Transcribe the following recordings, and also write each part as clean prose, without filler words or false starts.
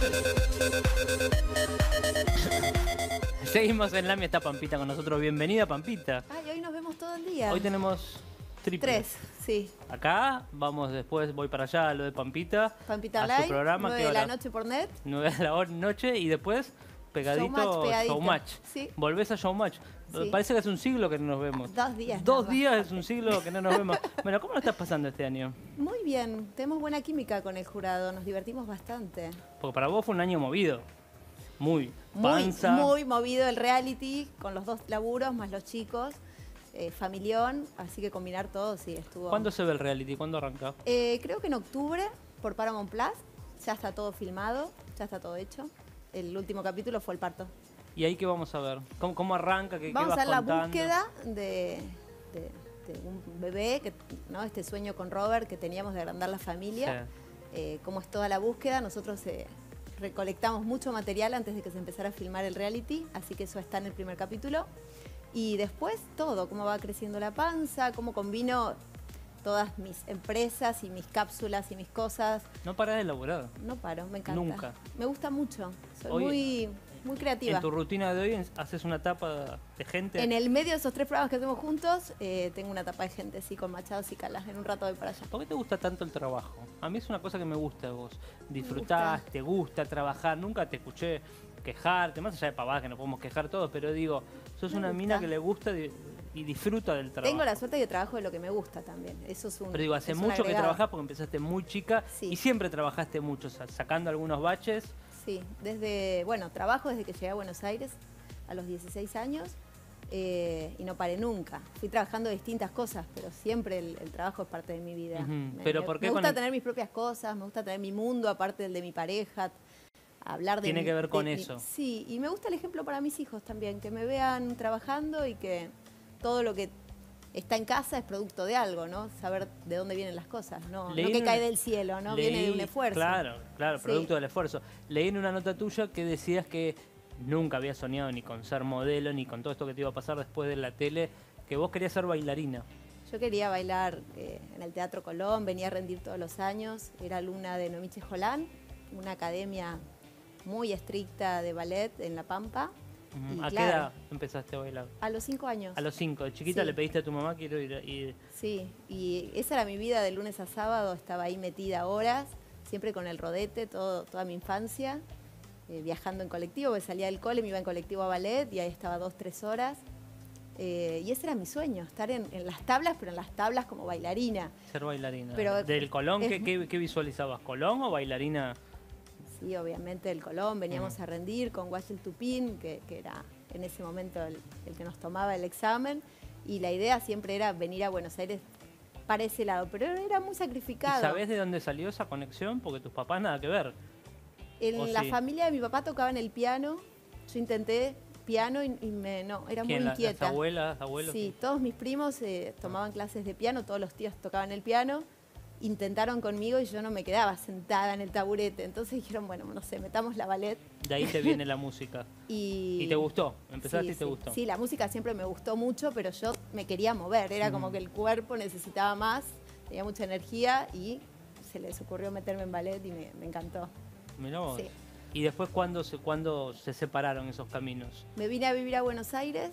Seguimos en Lamia, está Pampita con nosotros. Bienvenida, Pampita. Ay, hoy nos vemos todo el día. Hoy tenemos triple. 3, sí. Acá, vamos después, voy para allá a lo de Pampita. Pampita a Live, su programa. 9 de la noche por net. 9 de la noche y después pegadito Showmatch. Sí. Volvés a Showmatch. Sí. Parece que hace un siglo que no nos vemos. 2 días. 2 días es un siglo que no nos vemos. Bueno, ¿cómo lo estás pasando este año? Muy bien, tenemos buena química con el jurado, nos divertimos bastante. Porque para vos fue un año movido. Muy movido el reality, con los 2 laburos más los chicos, familión, así que combinar todo, sí, estuvo... ¿Cuándo se ve el reality? ¿Cuándo arranca? Creo que en octubre, por Paramount Plus, ya está todo filmado, ya está todo hecho. El último capítulo fue el parto. ¿Y ahí qué vamos a ver? ¿Cómo arranca? Vamos qué a ver la contando? búsqueda de un bebé, ¿no? Este sueño con Robert que teníamos de agrandar la familia. Sí. Cómo es toda la búsqueda. Nosotros recolectamos mucho material antes de que se empezara a filmar el reality, así que eso está en el primer capítulo. Y después todo, cómo va creciendo la panza, cómo combino todas mis empresas y mis cápsulas y mis cosas. ¿No parás de elaborar? No paro, me encanta. Nunca. Me gusta mucho, soy muy creativa. ¿En tu rutina de hoy haces una tapa de gente? En el medio de esos 3 programas que hacemos juntos, tengo una tapa de gente, sí, con Machados y Calas. En un rato voy para allá. ¿Por qué te gusta tanto el trabajo? A mí es una cosa que me gusta de vos. Disfrutás, te gusta trabajar. Nunca te escuché quejarte, más allá de pavadas que no podemos quejar todos, pero digo, sos una mina que le gusta y disfruta del trabajo. Tengo la suerte de que trabajo de lo que me gusta también. Eso es un Pero digo, hace mucho que trabajás porque empezaste muy chica y siempre trabajaste mucho, sacando algunos baches. Sí, trabajo desde que llegué a Buenos Aires a los 16 años y no paré nunca. Fui trabajando distintas cosas, pero siempre el trabajo es parte de mi vida. ¿Pero por qué me gusta tener mis propias cosas, me gusta tener mi mundo aparte del de mi pareja, hablar de... Tiene que ver con eso. Sí, y me gusta el ejemplo para mis hijos también, que me vean trabajando y que todo lo que está en casa es producto de algo, ¿no? Saber de dónde vienen las cosas, no que cae del cielo, ¿no? Viene de un esfuerzo. Claro, producto del esfuerzo. Leí en una nota tuya que decías que nunca habías soñado ni con ser modelo, ni con todo esto que te iba a pasar después de la tele, que vos querías ser bailarina. Yo quería bailar en el Teatro Colón, venía a rendir todos los años, era alumna de Noemí Chejolán, una academia muy estricta de ballet en La Pampa. ¿A qué edad empezaste a bailar? A los 5 años. A los 5. De chiquita le pediste a tu mamá, quiero ir. Sí, y esa era mi vida de lunes a sábado, estaba ahí metida horas, siempre con el rodete, toda mi infancia, viajando en colectivo, porque salía del cole, me iba en colectivo a ballet y ahí estaba 2-3 horas. Y ese era mi sueño, estar en las tablas, pero en las tablas como bailarina. Ser bailarina. Pero ¿Del Colón qué visualizabas? ¿Colón o bailarina? Sí, obviamente del Colón, veníamos a rendir con Guachel Tupín, que era en ese momento el que nos tomaba el examen, y la idea siempre era venir a Buenos Aires para ese lado, pero era muy sacrificado. ¿Y sabés de dónde salió esa conexión? Porque tus papás nada que ver. En la familia de mi papá tocaban el piano, yo intenté piano y era muy inquieta. ¿Las abuelas, abuelos? Sí, todos mis primos tomaban clases de piano, todos los tíos tocaban el piano. Intentaron conmigo y yo no me quedaba sentada en el taburete. Entonces dijeron, bueno, no sé, metamos la ballet. De ahí te viene la música. ¿Y te gustó? ¿Empezaste y te gustó? Sí, la música siempre me gustó mucho, pero yo me quería mover. Era como que el cuerpo necesitaba más, tenía mucha energía y se les ocurrió meterme en ballet y me encantó. Mirá vos. Sí. ¿Y después cuándo se separaron esos caminos? Me vine a vivir a Buenos Aires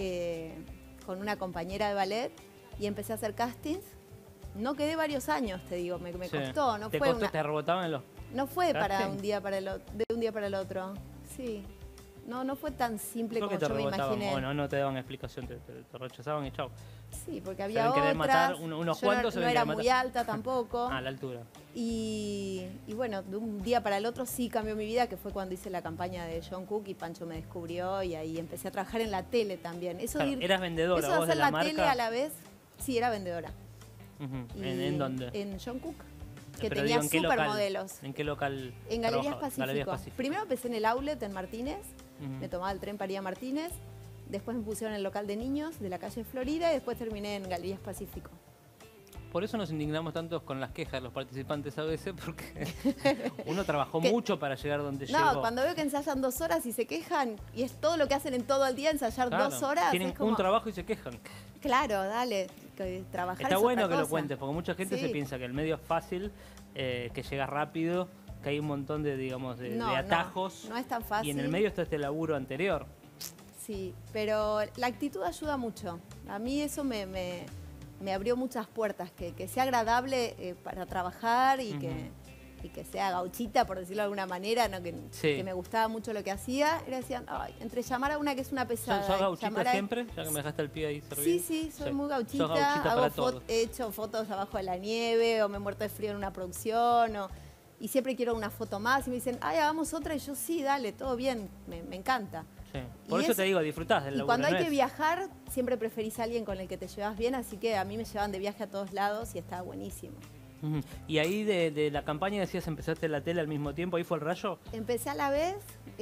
con una compañera de ballet y empecé a hacer castings. No quedé varios años, te digo, me costó. No ¿Te rebotaban en los No fue para castings? de un día para el otro. Sí. No fue tan simple como yo me imaginé. Bueno, no te daban explicación, te rechazaban y chau. Sí, porque había querer otras. matar, unos yo cuantos no era muy alta tampoco. A la altura. Y bueno, de un día para el otro sí cambió mi vida, que fue cuando hice la campaña de John Cook y Pancho me descubrió y ahí empecé a trabajar en la tele también. ¿Eras vendedora eso vos de hacer la la marca? tele a la vez, sí, era vendedora. ¿En dónde? En John Cook, que Pero tenía digo, ¿en qué supermodelos. ¿En qué local? En Galerías Pacífico. Primero empecé en el outlet en Martínez, me tomaba el tren para ir a Martínez, después me pusieron en el local de niños de la calle Florida y después terminé en Galerías Pacífico. Por eso nos indignamos tanto con las quejas de los participantes a veces, porque uno trabajó mucho para llegar donde llegó. No, cuando veo que ensayan 2 horas y se quejan, y es todo lo que hacen en todo el día, ensayar 2 horas. Tienen es como... un trabajo y se quejan. Claro, dale, trabajar. Está es bueno otra que cosa. lo cuentes, porque mucha gente se piensa que el medio es fácil, que llega rápido, que hay un montón de, digamos, de No, atajos. no es tan fácil. Y en el medio está este laburo anterior. Sí, pero la actitud ayuda mucho. A mí eso me abrió muchas puertas, que sea agradable para trabajar y que sea gauchita, por decirlo de alguna manera, ¿no? Que me gustaba mucho lo que hacía. Era decían, ay, entre llamar a una que es una pesada. ¿Sos gauchita siempre? Ya que me dejaste el pie ahí servido. Sí, soy muy gauchita. He hecho fotos abajo de la nieve o me he muerto de frío en una producción. Y siempre quiero una foto más y me dicen, ay, hagamos otra. Y yo, sí, dale, todo bien, me encanta. Sí. Por eso te digo, disfrutás del laburo. Y cuando hay que viajar, siempre preferís a alguien con el que te llevas bien, así que a mí me llevan de viaje a todos lados y estaba buenísimo. Y ahí de la campaña decías, empezaste la tele al mismo tiempo, ¿ahí fue el rayo? Empecé a la vez,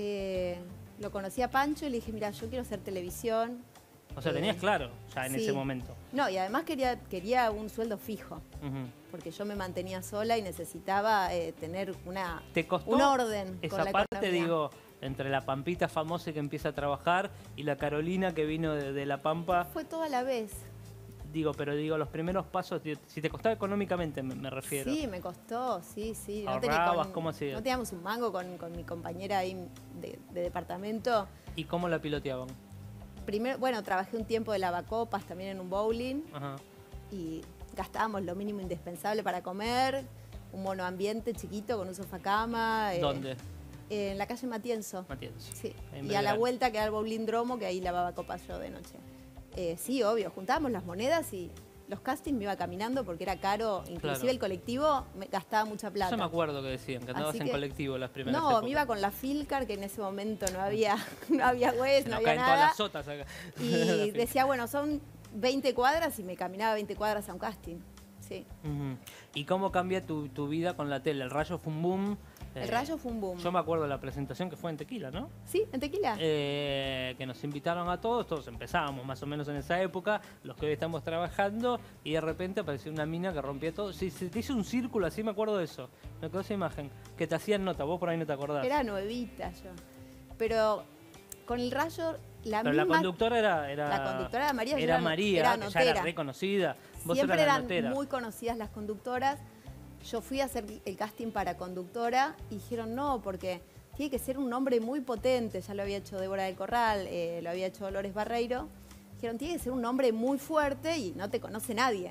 lo conocí a Pancho y le dije, mira, yo quiero hacer televisión. O sea, tenías claro ya en ese momento. No, y además quería un sueldo fijo, porque yo me mantenía sola y necesitaba tener un orden esa con la parte, economía. digo, entre la Pampita famosa que empieza a trabajar y la Carolina que vino de La Pampa. Fue todo a la vez. Pero los primeros pasos, si te costaba económicamente, me refiero. Sí, me costó, sí. ¿Ahorrabas? ¿Cómo hacías? No teníamos un mango con mi compañera ahí de departamento. ¿Y cómo la piloteaban? Primero, bueno, trabajé un tiempo de lavacopas también en un bowling. Ajá. Y gastábamos lo mínimo indispensable para comer, un monoambiente chiquito con un sofacama. ¿Dónde? En la calle Matienzo. Sí. Y a la vuelta queda el bowling Dromo, que ahí lavaba copas yo de noche. Sí, obvio, juntábamos las monedas y los castings me iba caminando porque era caro, inclusive el colectivo me gastaba mucha plata. Yo me acuerdo que decían que andabas en colectivo las primeras No, épocas. me iba con la Filcar, que en ese momento no había Waze, no había caen nada. todas las sotas acá. Y decía, bueno, son 20 cuadras y me caminaba 20 cuadras a un casting. Sí. ¿Y cómo cambia tu vida con la tele? El rayo fue un boom. El rayo fue un boom. Yo me acuerdo de la presentación que fue en Tequila, ¿no? Sí, en Tequila. Que nos invitaron a todos empezábamos más o menos en esa época, los que hoy estamos trabajando, y de repente apareció una mina que rompía todo. Sí, se te hizo un círculo, así me acuerdo de eso. Me quedó esa imagen, que te hacían nota, vos por ahí no te acordás. Era nuevita yo. Pero con el rayo, Pero la conductora era la conductora era María. Era María, era que ya notera. era reconocida. Vos Siempre eras la eran notera. muy conocidas las conductoras. Yo fui a hacer el casting para conductora y dijeron no, porque tiene que ser un nombre muy potente. Ya lo había hecho Débora del Corral, lo había hecho Dolores Barreiro. Dijeron, tiene que ser un nombre muy fuerte y no te conoce nadie.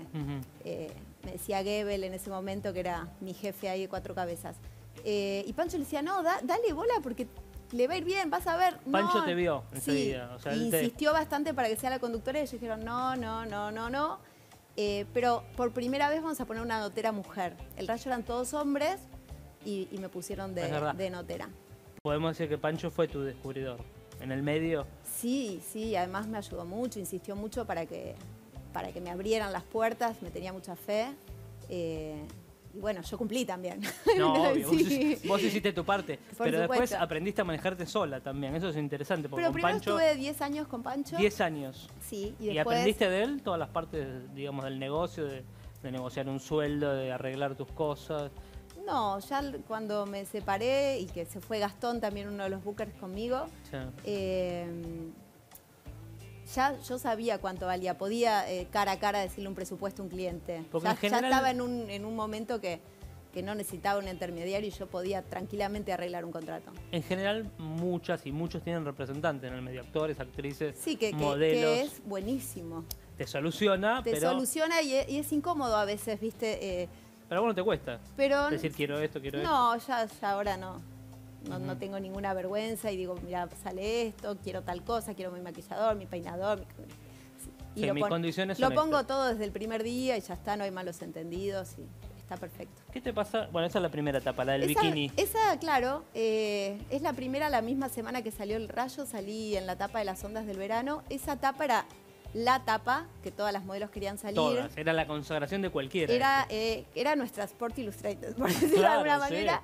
Me decía Gebel en ese momento, que era mi jefe ahí de 4 cabezas. Y Pancho le decía, no, dale bola porque le va a ir bien, vas a ver. Pancho no. te vio enseguida. Sí, o sea, insistió bastante para que sea la conductora y ellos dijeron, no. Pero por primera vez vamos a poner una notera mujer. El rayo eran todos hombres y me pusieron de notera. Podemos decir que Pancho fue tu descubridor. En el medio. Sí, además me ayudó mucho, insistió mucho para que me abrieran las puertas, me tenía mucha fe. Y bueno, yo cumplí también. No, obvio, sí. vos hiciste tu parte. Por pero después supuesto. aprendiste a manejarte sola también. Eso es interesante. Porque Pero con primero Pancho, estuve 10 años con Pancho. 10 años. Sí, y ¿Y después... aprendiste de él todas las partes, digamos, del negocio, de negociar un sueldo, de arreglar tus cosas? No, ya cuando me separé y que se fue Gastón, también uno de los bookers conmigo, ya yo sabía cuánto valía. Podía cara a cara decirle un presupuesto a un cliente. Ya estaba en un momento que no necesitaba un intermediario y yo podía tranquilamente arreglar un contrato. En general, muchas y muchos tienen representantes en el medio, actores, actrices, sí, modelos. Que es buenísimo. Te soluciona, pero... soluciona y es incómodo a veces, ¿viste? Pero bueno, te cuesta pero, decir quiero esto, quiero esto. No, ya ahora no. No tengo ninguna vergüenza y digo, mira, sale esto, quiero tal cosa, quiero mi maquillador, mi peinador. Sí, mis condiciones lo son pongo estas. todo desde el primer día y ya está, no hay malos entendidos y está perfecto. ¿Qué te pasa? Bueno, esa es la primera etapa, la del bikini. Esa, claro, es la primera, la misma semana que salió el rayo, salí en la tapa de las ondas del verano. Esa tapa era la tapa que todas las modelos querían salir. Todas, era la consagración de cualquiera. Era nuestra Sport Illustrated, por decirlo de alguna manera.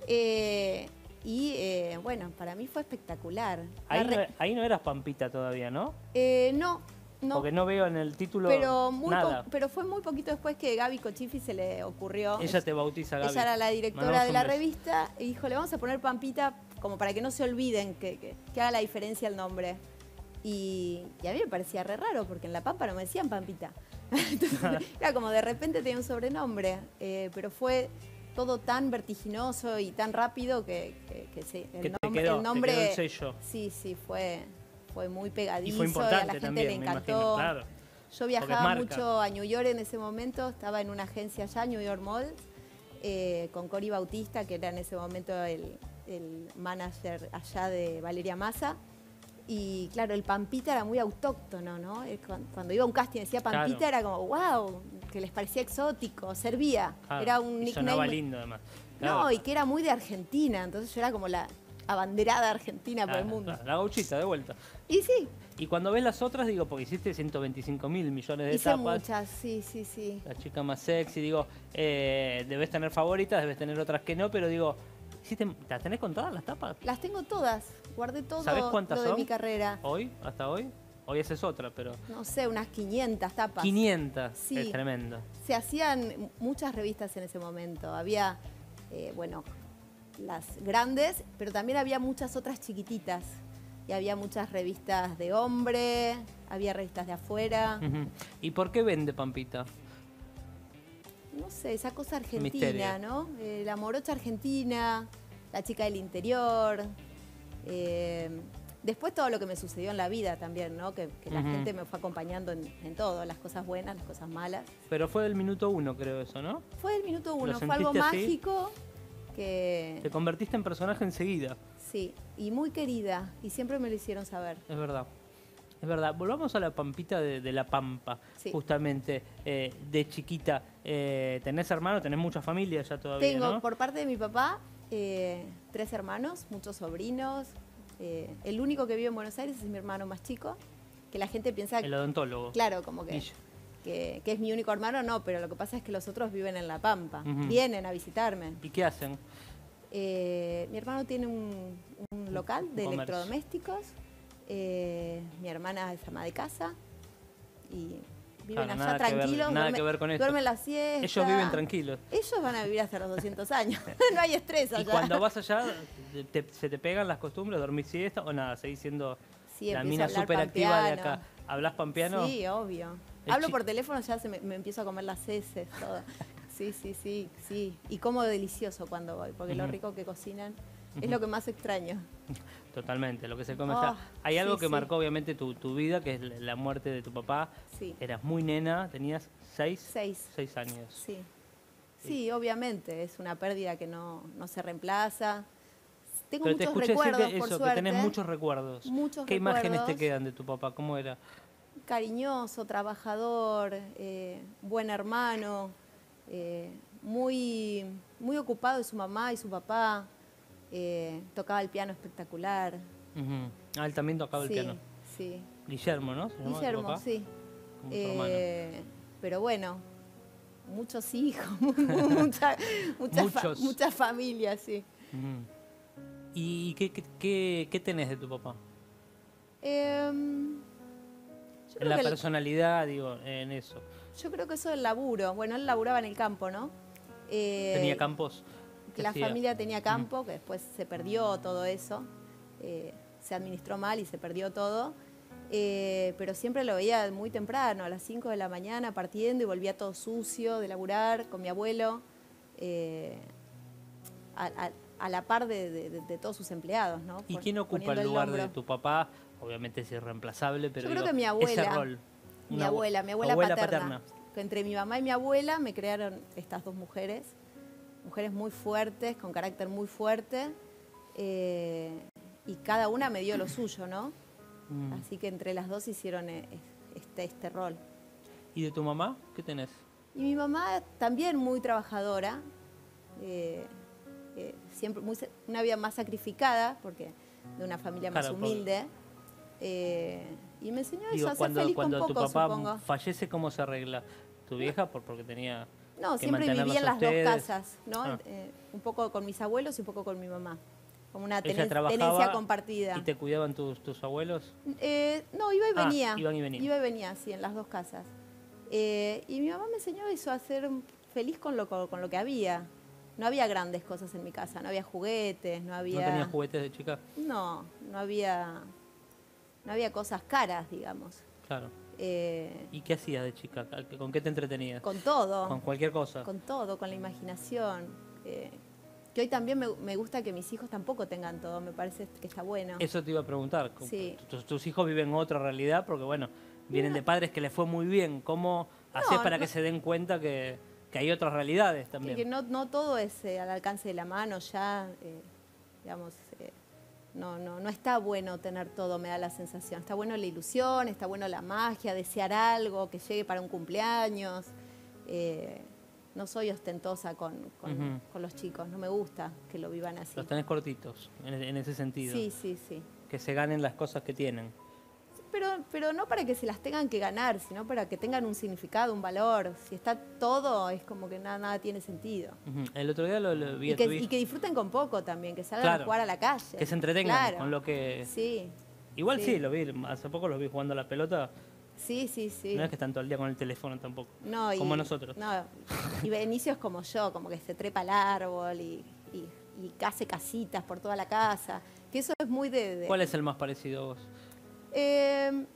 Bueno, para mí fue espectacular. Ahí no eras Pampita todavía, ¿no? No. Porque no veo en el título nada. Pero fue muy poquito después que Gaby Cochifi se le ocurrió. Ella te bautiza, Gaby. Ella era la directora de la revista y dijo, le vamos a poner Pampita como para que no se olviden que haga la diferencia el nombre. Y a mí me parecía re raro porque en La Pampa no me decían Pampita. Entonces, era como de repente tenía un sobrenombre, pero fue todo tan vertiginoso y tan rápido que Que te el nombre... te quedó el sello. Sí, fue muy pegadizo Y fue importante a la gente también, le encantó. me imagino, claro. Yo Porque es viajaba marca. mucho a New York en ese momento, estaba en una agencia allá, New York Mall, con Cory Bautista, que era en ese momento el manager allá de Valeria Massa. Y claro, el Pampita era muy autóctono, ¿no? Cuando iba a un casting y decía Pampita, Claro. era como, wow, que les parecía exótico, servía. Claro, Era un y nickname. sonaba lindo además. Claro. No, y que era muy de Argentina, entonces yo era como la abanderada argentina por el Claro, mundo. claro, la gauchita, de vuelta. Y sí, Y cuando ves las otras, digo, porque hiciste 125.000 millones de hice etapas. muchas, sí. La chica más sexy, digo, debes tener favoritas, debes tener otras que no, pero digo, ¿las tenés contadas las tapas? Las tengo todas, guardé todo ¿Sabés cuántas lo de son? mi carrera. ¿Hoy? ¿Hasta hoy? Hoy esa es otra, pero... No sé, unas 500 tapas. 500, Sí. es tremendo. Se hacían muchas revistas en ese momento. Había, bueno, las grandes, pero también había muchas otras chiquititas. Y había muchas revistas de hombre, había revistas de afuera. Ujú. ¿Y por qué vende Pampita? No sé, esa cosa argentina, Misterio. ¿no? La morocha argentina, la chica del interior. Después todo lo que me sucedió en la vida también, ¿no? Que la Ujú. gente me fue acompañando en todo, las cosas buenas, las cosas malas. Pero fue del minuto 1, creo eso, ¿no? Fue el minuto ¿Lo 1, fue algo sentiste así? mágico que... Te convertiste en personaje enseguida, Sí, y muy querida, y siempre me lo hicieron saber. es verdad. Es verdad. Volvamos a la Pampita de La Pampa, Sí. justamente, de chiquita. ¿Tenés hermanos? ¿Tenés mucha familia ya todavía, Tengo, no? por parte de mi papá, 3 hermanos, muchos sobrinos. El único que vive en Buenos Aires es mi hermano más chico, que la gente piensa, El odontólogo. claro, como que, Guillo. que es mi único hermano, no, pero lo que pasa es que los otros viven en La Pampa, Ujú. vienen a visitarme. ¿Y qué hacen? Mi hermano tiene un local de comercio. electrodomésticos, mi hermana es ama de casa y viven Claro, allá nada que ver- tranquilos, nada que ver con esto. duermen la siesta. Ellos viven tranquilos. Ellos van a vivir hasta los 200 años, no hay estrés allá. Y cuando vas allá, ¿se te pegan las costumbres? ¿Dormir siesta o nada? ¿Seguís siendo Sí, la empiezo mina a hablar súper activa de pampeano. acá? ¿Hablas pampeano? Sí, obvio. El Hablo chi- por teléfono, ya me empiezo a comer las heces, todo. Sí. Y como delicioso cuando voy, porque lo Ujú. rico que cocinan es lo que más extraño. Totalmente, lo que se come Oh, allá. Hay algo sí, que sí. marcó obviamente tu vida, que es la muerte de tu papá. Sí. Eras muy nena, tenías 6 6. años. Sí. Sí, obviamente, es una pérdida que no se reemplaza. Tengo Pero te muchos escuché decir recuerdos, que por eso, que suerte. tenés muchos recuerdos. Muchos ¿Qué imágenes te recuerdos. quedan de tu papá? ¿Cómo era? Cariñoso, trabajador, buen hermano, muy ocupado de su mamá y su papá. Tocaba el piano espectacular. Ujú. Ah, él también tocaba el Sí, piano. sí. Guillermo, ¿no? ¿Se llamaba tu Guillermo, papá? sí. Como su hermano. Pero bueno, muchos hijos, muchas Muchos. familias, sí. Ujú. ¿Y qué tenés de tu papá? Yo En creo la que personalidad, digo, en eso. yo creo que eso del laburo. Bueno, él laburaba en el campo, ¿no? Tenía campos. ¿Qué La hacía? familia tenía campo, que después se perdió todo eso. Se administró mal y se perdió todo. Pero siempre lo veía muy temprano, a las 5 de la mañana, partiendo y volvía todo sucio de laburar con mi abuelo, a la par de todos sus empleados, ¿no? ¿Y quién ocupa Poniendo el lugar de hombro. tu papá? Obviamente es irreemplazable, pero Yo creo digo, que mi abuela. ese rol. Mi abuela abuela paterna. Que entre mi mamá y mi abuela me crearon estas dos mujeres muy fuertes, con carácter muy fuerte, y cada una me dio lo suyo, ¿no? Mm. Así que entre las dos hicieron este rol. ¿Y de tu mamá? ¿Qué tenés? Y mi mamá también muy trabajadora, siempre una vida más sacrificada, porque de una familia más Claro, porque- humilde. Y me enseñó Digo, eso, a ser feliz cuando con tu poco, papá supongo. fallece, ¿cómo se arregla? ¿Tu vieja? Porque tenía No, que siempre mantenerlos viví en a las dos ustedes. casas, ¿no? Ah. Un poco con mis abuelos y un poco con mi mamá. Como una Ella trabajaba tenencia compartida. ¿Y te cuidaban tus abuelos? No, iba y Ah, venía. iban y venían. Iba y venía, sí, en las dos casas. Y mi mamá me enseñó eso, a ser feliz con lo que había. No había grandes cosas en mi casa, no había juguetes, no había... ¿No tenías juguetes de chica? No había cosas caras, digamos. Claro. Eh, ¿Y qué hacías de chica? ¿Con qué te entretenías? con todo. Con cualquier cosa. Con todo, con la imaginación. que hoy también me gusta que mis hijos tampoco tengan todo, me parece que está bueno. Eso te iba a preguntar. Sí. Tus hijos viven otra realidad porque, bueno, vienen de padres que les fue muy bien. ¿Cómo haces para que se den cuenta que hay otras realidades también? Que no todo es al alcance de la mano ya, digamos, no está bueno tener todo, me da la sensación. Está bueno la ilusión, está bueno la magia, desear algo, que llegue para un cumpleaños. No soy ostentosa con los chicos, no me gusta que lo vivan así. Los tenés cortitos, en ese sentido. Sí. Que se ganen las cosas que tienen. Pero no para que se las tengan que ganar, sino para que tengan un significado, un valor. Si está todo, es como que nada tiene sentido. El otro día lo vi a tu hijo. Y que disfruten con poco también, que salgan a jugar a la calle. Que se entretengan con lo que... Sí. Igual sí, lo vi, hace poco los vi jugando a la pelota. Sí. No es que están todo el día con el teléfono tampoco, como nosotros. No, y Benicio es como yo, como que se trepa al árbol y hace casitas por toda la casa. Que eso es muy de... ¿Cuál es el más parecido a vos? En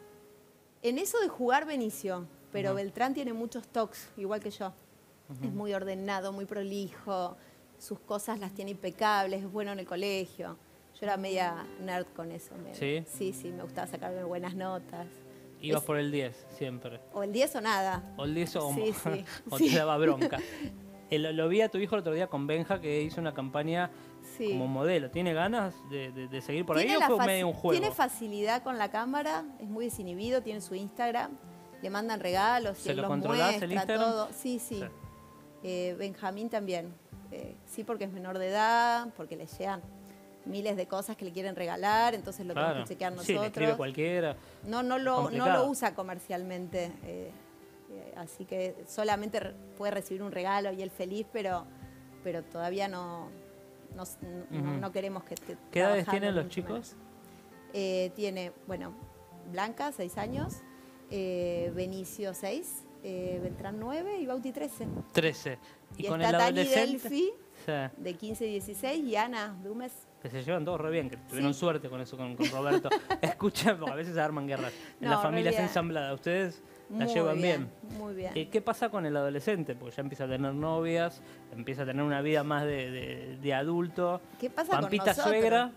eso de jugar Benicio, pero Beltrán tiene muchos tocs, igual que yo. Es muy ordenado, muy prolijo, sus cosas las tiene impecables, es bueno en el colegio. Yo era media nerd con eso. ¿Sí? Sí, me gustaba sacarme buenas notas. Ibas por el 10 siempre. O el 10 o nada. O el 10 o, sí. o te daba bronca. Lo vi a tu hijo el otro día con Benja, que hizo una campaña como modelo. ¿Tiene ganas de seguir por ahí o fue medio un juego? Tiene facilidad con la cámara, es muy desinhibido, tiene su Instagram, le mandan regalos, ¿Se él lo los controlás muestra, el Instagram? todo. Sí. Benjamín también. Sí, porque es menor de edad, porque le llegan miles de cosas que le quieren regalar, entonces lo tenemos que chequear nosotros. Sí, le escribe cualquiera. No lo usa comercialmente, así que solamente puede recibir un regalo y él feliz, pero todavía no queremos que... ¿Qué edades tienen los chicos? Tiene, Blanca, 6 años, Benicio, 6, Beltrán, 9 y Bauti, 13. 13. Y con está el Tani adolescente, Delphi, de 15 y 16, y Ana, de un mes. Que se llevan todos re bien, que tuvieron suerte con eso, con Roberto. Escucha, porque a veces se arman guerras. En la familia es ensamblada. ¿Ustedes la llevan bien? Muy bien. ¿Qué pasa con el adolescente? Porque ya empieza a tener novias, empieza a tener una vida más de adulto. ¿Qué pasa Pampita, con nosotros? suegra.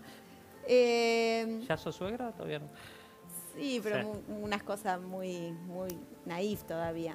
¿Ya sos suegra? Todavía no. Sí, pero unas cosas muy naif todavía.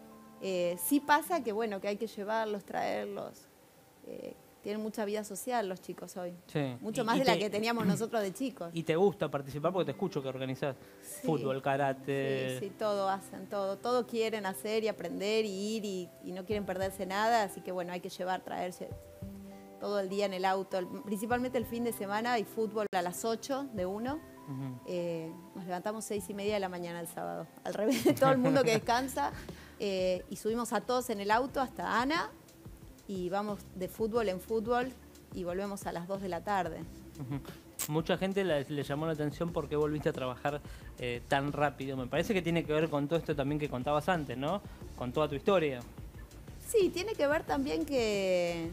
Sí pasa que hay que llevarlos, traerlos. Tienen mucha vida social los chicos hoy. Sí. Mucho más de la que teníamos nosotros de chicos. ¿Y te gusta participar? Porque te escucho que organizás fútbol, karate. Sí, todo hacen, todo. Todo quieren hacer y aprender y ir y no quieren perderse nada. Así que hay que llevar, traerse todo el día en el auto. Principalmente el fin de semana hay fútbol a las 8 de 1. Nos levantamos 6:30 de la mañana el sábado. Al revés de todo el mundo que descansa. Y subimos a todos en el auto hasta Ana. Y vamos de fútbol en fútbol y volvemos a las 2 de la tarde. Mucha gente le llamó la atención por qué volviste a trabajar tan rápido. Me parece que tiene que ver con todo esto también que contabas antes, ¿no? Con toda tu historia. Sí, tiene que ver también que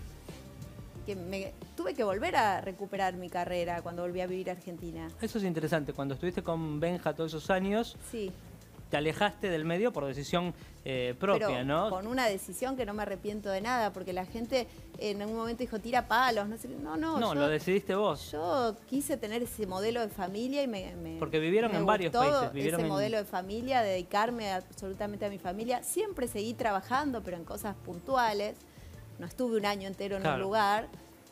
tuve que volver a recuperar mi carrera cuando volví a vivir a Argentina. Eso es interesante. Cuando estuviste con Benja todos esos años... Sí. Te alejaste del medio por decisión propia, pero ¿no? Con una decisión que no me arrepiento de nada, porque la gente en un momento dijo, tira palos, no sé. No, lo decidiste vos. Yo quise tener ese modelo de familia y porque vivieron en varios países. Ese modelo de familia, dedicarme absolutamente a mi familia. Siempre seguí trabajando, pero en cosas puntuales. No estuve un año entero en un lugar.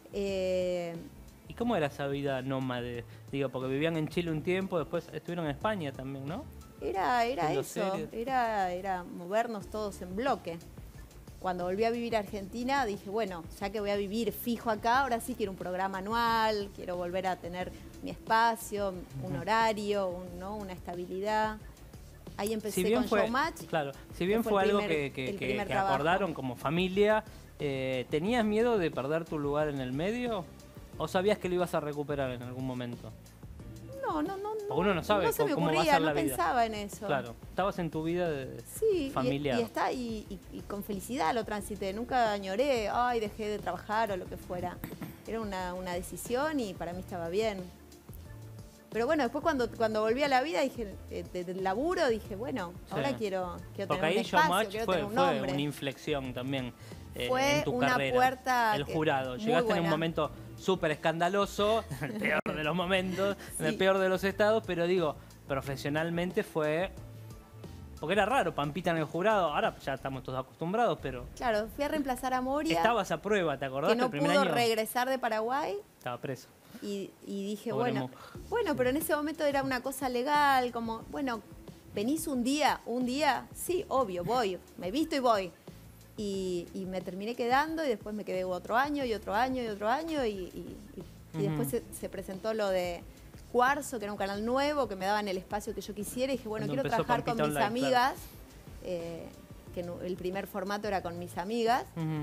¿Y cómo era esa vida nómade? Digo, porque vivían en Chile un tiempo, después estuvieron en España también, ¿no? Era eso, era movernos todos en bloque. Cuando volví a vivir a Argentina dije, ya que voy a vivir fijo acá, ahora sí quiero un programa anual, quiero volver a tener mi espacio, un horario, una estabilidad. Ahí empecé con Showmatch. Claro, si bien fue algo que acordaron como familia, ¿tenías miedo de perder tu lugar en el medio? ¿O sabías que lo ibas a recuperar en algún momento? No. Porque uno no sabe cómo va a ser la vida. No pensaba en eso. Claro, estabas en tu vida familiar. Y con felicidad lo transité. Nunca añoré, dejé de trabajar o lo que fuera. Era una decisión y para mí estaba bien. Pero después cuando volví a la vida, dije, del laburo, dije, ahora quiero tener un espacio, quiero tener un nombre. Fue una inflexión también. Fue en tu una carrera? puerta El jurado. Llegaste en un momento súper escandaloso, en el peor de los momentos, en el peor de los estados, pero digo, profesionalmente fue... Porque era raro, Pampita en el jurado, ahora ya estamos todos acostumbrados, pero... Claro, fui a reemplazar a Moria. Estabas a prueba, ¿te acordás? Que no el primer pudo año regresar de Paraguay. estaba preso. Y dije, Pobre bueno, pero en ese momento era una cosa legal, como, bueno, venís un día, sí, obvio, voy, me visto y voy. Y me terminé quedando y después me quedé otro año y otro año y otro año y después se presentó lo de Cuarzo, que era un canal nuevo, que me daban el espacio que yo quisiera y dije, bueno, Cuando quiero trabajar con Pampita mis Online, amigas, que el primer formato era con mis amigas.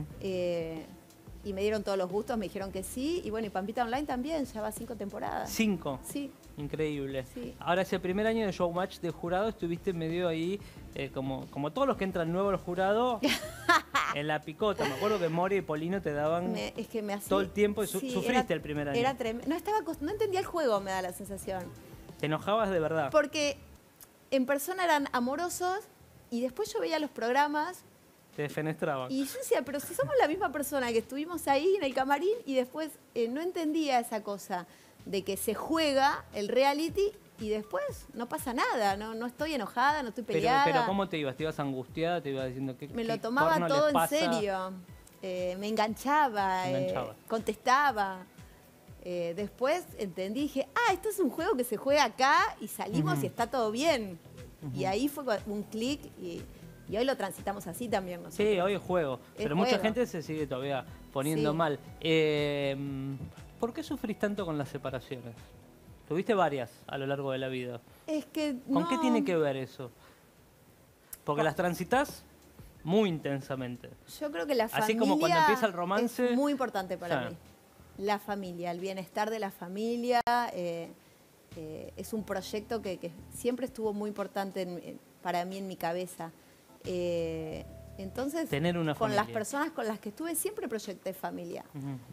Y me dieron todos los gustos, me dijeron que sí. Y bueno, y Pampita Online también, ya va 5 temporadas. 5. Sí. Increíble. Sí. Ahora, ese primer año de Showmatch de jurado, estuviste medio ahí, como todos los que entran nuevos al jurado, en la picota. Me acuerdo que Mori y Polino te daban todo el tiempo y sufriste el primer año. Era tremendo. No entendía el juego, me da la sensación. ¿Te enojabas de verdad? Porque en persona eran amorosos y después yo veía los programas. Te defenestraban. Y yo decía, pero si somos la misma persona que estuvimos ahí en el camarín y después no entendía esa cosa de que se juega el reality y después no pasa nada, no estoy enojada, no estoy peleada. Pero ¿cómo te ibas? ¿Te ibas angustiada? ¿Te ibas diciendo que me lo tomaba todo en serio. Me enganchaba, contestaba. Después entendí, dije, esto es un juego que se juega acá y salimos y está todo bien. Y ahí fue un clic y hoy lo transitamos así también nosotros. Sí, hoy es juego. Pero mucha gente se sigue todavía poniendo mal. ¿Por qué sufrís tanto con las separaciones? Tuviste varias a lo largo de la vida. Es que ¿Con qué tiene que ver eso? Porque las transitas muy intensamente. Yo creo que la familia así como cuando empieza el romance, es muy importante para mí. La familia, el bienestar de la familia. Es un proyecto que siempre estuvo muy importante para mí en mi cabeza. Entonces, tener una con familia. las personas con las que estuve siempre proyecté familia.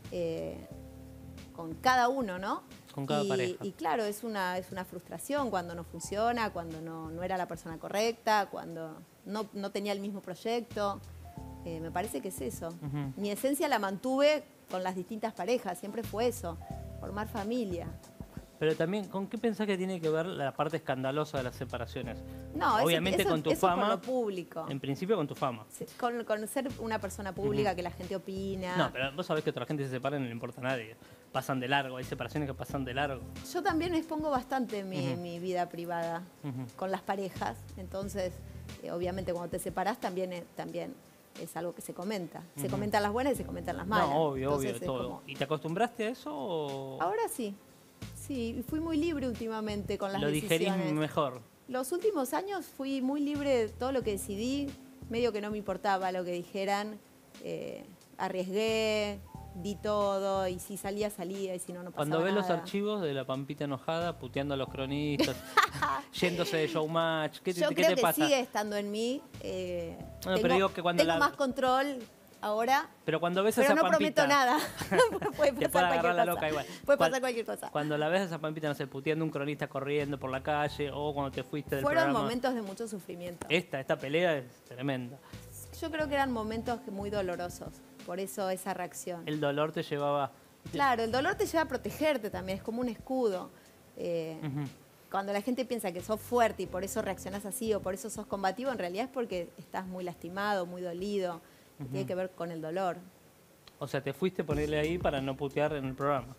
Con cada uno, ¿no? Con cada pareja. Y claro, es una frustración cuando no funciona, cuando no era la persona correcta, cuando no tenía el mismo proyecto. Me parece que es eso. Mi esencia la mantuve con las distintas parejas, siempre fue eso, formar familia. Pero también, ¿con qué pensás que tiene que ver la parte escandalosa de las separaciones? No, obviamente con tu fama. Con lo público. En principio con tu fama. Sí, con ser una persona pública que la gente opina. No, pero vos sabés que otra gente se separa y no le importa a nadie. Pasan de largo, hay separaciones que pasan de largo. Yo también expongo bastante mi vida privada con las parejas. Entonces, obviamente cuando te separás también es algo que se comenta. Se comentan las buenas y se comentan las malas. No, obvio, Entonces, todo. ¿Y te acostumbraste a eso o...? Ahora sí. Sí, fui muy libre últimamente con las decisiones. Lo digerís mejor. Los últimos años fui muy libre de todo lo que decidí, medio que no me importaba lo que dijeran, arriesgué, di todo, y si salía, salía, y si no, no pasaba Cuando ves nada. los archivos de la Pampita enojada, puteando a los cronistas, yéndose de Showmatch, ¿qué te pasa? Yo creo que sigue estando en mí. Pero digo que cuando tengo más control ahora, pero cuando ves a esa no Pampita, prometo nada. Puede te pasar puede agarrar cualquier la cosa. loca igual. Puede pasar cualquier cosa. Cuando la ves a esa Pampita, no sé, puteando un cronista corriendo por la calle, o cuando te fuiste del Fueron programa. momentos de mucho sufrimiento. Esta pelea es tremenda. Yo creo que eran momentos muy dolorosos, por eso esa reacción. El dolor te llevaba... Claro, el dolor te lleva a protegerte también, es como un escudo. Cuando la gente piensa que sos fuerte y por eso reaccionás así o por eso sos combativo, en realidad es porque estás muy lastimado, muy dolido. Tiene que ver con el dolor. O sea, te fuiste a ponerle ahí para no putear en el programa.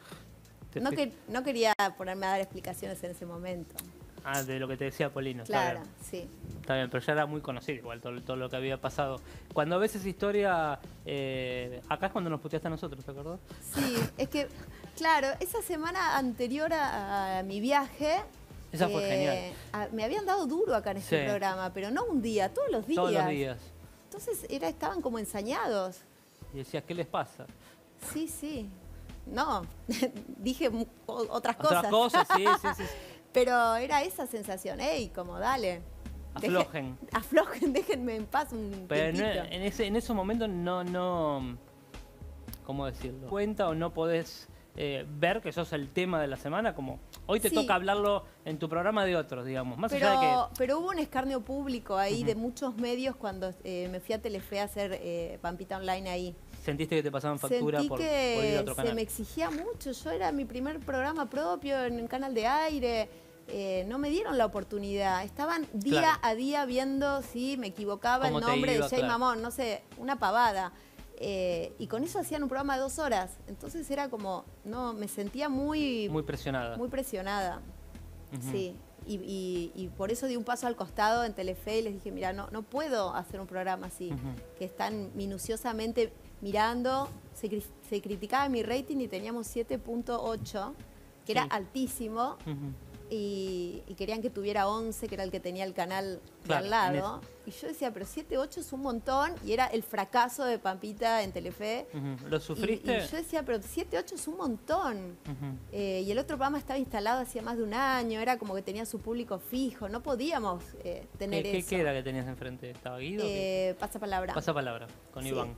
No quería ponerme a dar explicaciones en ese momento. De lo que te decía Polino. Claro, sí. Está bien, pero ya era muy conocido igual todo lo que había pasado. Cuando ves esa historia, acá es cuando nos puteaste a nosotros, ¿te acordás? Sí, es que, claro, esa semana anterior a mi viaje... Esa fue genial. Me habían dado duro acá en este programa, pero no un día, todos los días. Todos los días. Entonces estaban como ensañados. Y decías, ¿qué les pasa? Sí, sí. No, dije otras cosas. Otras cosas, sí. Pero era esa sensación, como dale. Aflojen. Aflojen, déjenme en paz un Pero tiempito. en esos momentos no, ¿cómo decirlo? Cuenta o no podés ver que sos el tema de la semana, como hoy te Sí. toca hablarlo en tu programa de otros, digamos. Más allá de Pero hubo un escarnio público ahí de muchos medios cuando me fui a Telefe a hacer Pampita Online ahí. que sentiste que te pasaban factura Sentí por ir a que otro se canal. me exigía mucho. Yo era mi primer programa propio en un canal de aire. No me dieron la oportunidad. Estaban día Claro. a día viendo si me equivocaba el Cómo te nombre iba, de Jay claro. Mamón. No sé, una pavada. Y con eso hacían un programa de 2 horas. Entonces era como, no, me sentía Muy presionada. muy presionada. Ujú. Sí. Y por eso di un paso al costado en Telefe y les dije, mira, no puedo hacer un programa así, Ujú. que están minuciosamente mirando. Se criticaba mi rating y teníamos 7.8, que era Sí. altísimo, Ujú. y querían que tuviera 11, que era el que tenía el canal Claro, de al lado. Y yo decía, pero 7.8 es un montón, y era el fracaso de Pampita en Telefe. Ujú. ¿Lo Y sufriste? yo decía, pero 7.8 es un montón. Ujú. Y el otro programa estaba instalado hacía más de un año, era como que tenía su público fijo, no podíamos tener eso. ¿Qué era que tenías enfrente? ¿Estaba Guido? Pasapalabra. Pasa palabra, con Sí. Iván.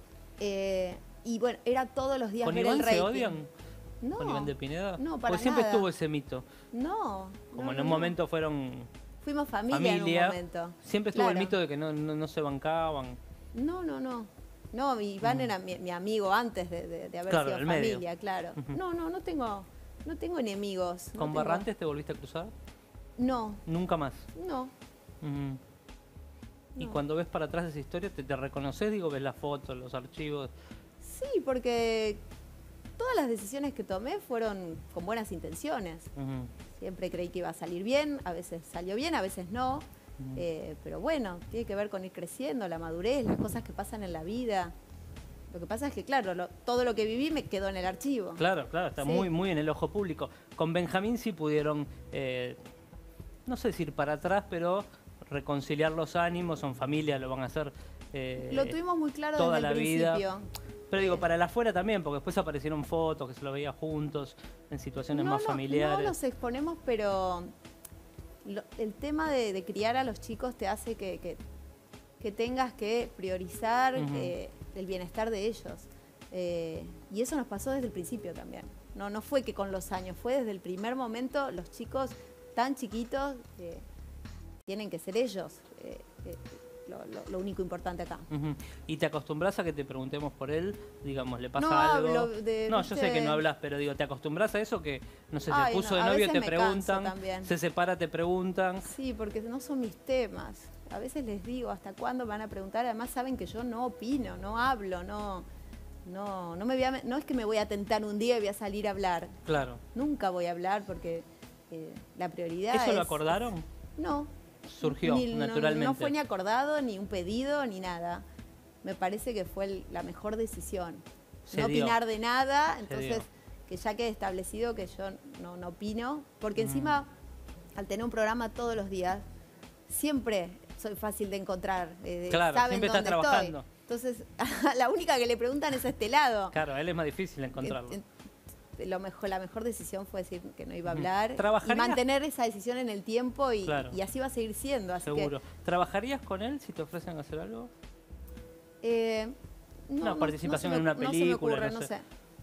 Y bueno, era todos los días ¿Con ver Iván el se rating. odian? No, ¿Con Iván de Pineda? no, para Porque siempre nada. estuvo ese mito. No. Como no, en no, un no. momento fueron Fuimos familia, en un momento. Siempre estuvo el Claro. mito de que no se bancaban. No. No, Iván era mi amigo antes de haber Claro, sido el medio. familia, claro. Ujú. No tengo enemigos. no ¿Con tengo- Barrantes te volviste a cruzar? No, Nunca más. no. Ujú. Y No. cuando ves para atrás esa historia, ¿te reconoces? Digo, ves las fotos, los archivos. Sí, porque todas las decisiones que tomé fueron con buenas intenciones. Ujú. Siempre creí que iba a salir bien, a veces salió bien, a veces no. Ujú. Pero bueno, tiene que ver con ir creciendo, la madurez, las cosas que pasan en la vida. Lo que pasa es que, claro, todo lo que viví me quedó en el archivo. Claro, está Sí. muy en el ojo público. Con Benjamín sí pudieron, no sé decir para atrás, pero reconciliar los ánimos, son familia, lo van a hacer Lo tuvimos muy claro toda desde el la vida. principio. Pero digo, para el afuera también, porque después aparecieron fotos que se lo veía juntos, en situaciones más familiares. No nos exponemos, pero el tema de criar a los chicos te hace que tengas que priorizar Ujú. el bienestar de ellos. Y eso nos pasó desde el principio también. No fue que con los años, fue desde el primer momento. Los chicos tan chiquitos tienen que ser ellos lo único importante acá. Ujú. ¿Y te acostumbras a que te preguntemos por él? Digamos, ¿le pasa No algo? hablo de, No, yo sé que ¿viste? no hablas, pero digo, ¿te acostumbras a eso? Que, no sé, Ay, se puso no, de a novio, veces te me canso preguntan, también. se separa, te preguntan. Sí, porque no son mis temas. A veces les digo, ¿hasta cuándo me van a preguntar? Además saben que yo no opino, no hablo, no es que me voy a tentar un día y voy a salir a hablar. Claro. Nunca voy a hablar porque la prioridad ¿Eso es... lo acordaron? No. Surgió naturalmente. No fue ni acordado, ni un pedido, ni nada. Me parece que fue la mejor decisión. Se no dio. opinar de nada, Se entonces dio. que ya quede establecido que yo no opino, porque encima al tener un programa todos los días, siempre soy fácil de encontrar. Claro, saben siempre estás dónde trabajando. estoy. Entonces, la única que le preguntan es a este lado. Claro, a él es más difícil encontrarlo. La mejor decisión fue decir que no iba a hablar y ¿Trabajarías? mantener esa decisión en el tiempo y, Claro. y así va a seguir siendo. Así Seguro. ¿Trabajarías con él si te ofrecen hacer algo? que Una participación se me- en una no se me película, ocurre, no no sé. sé.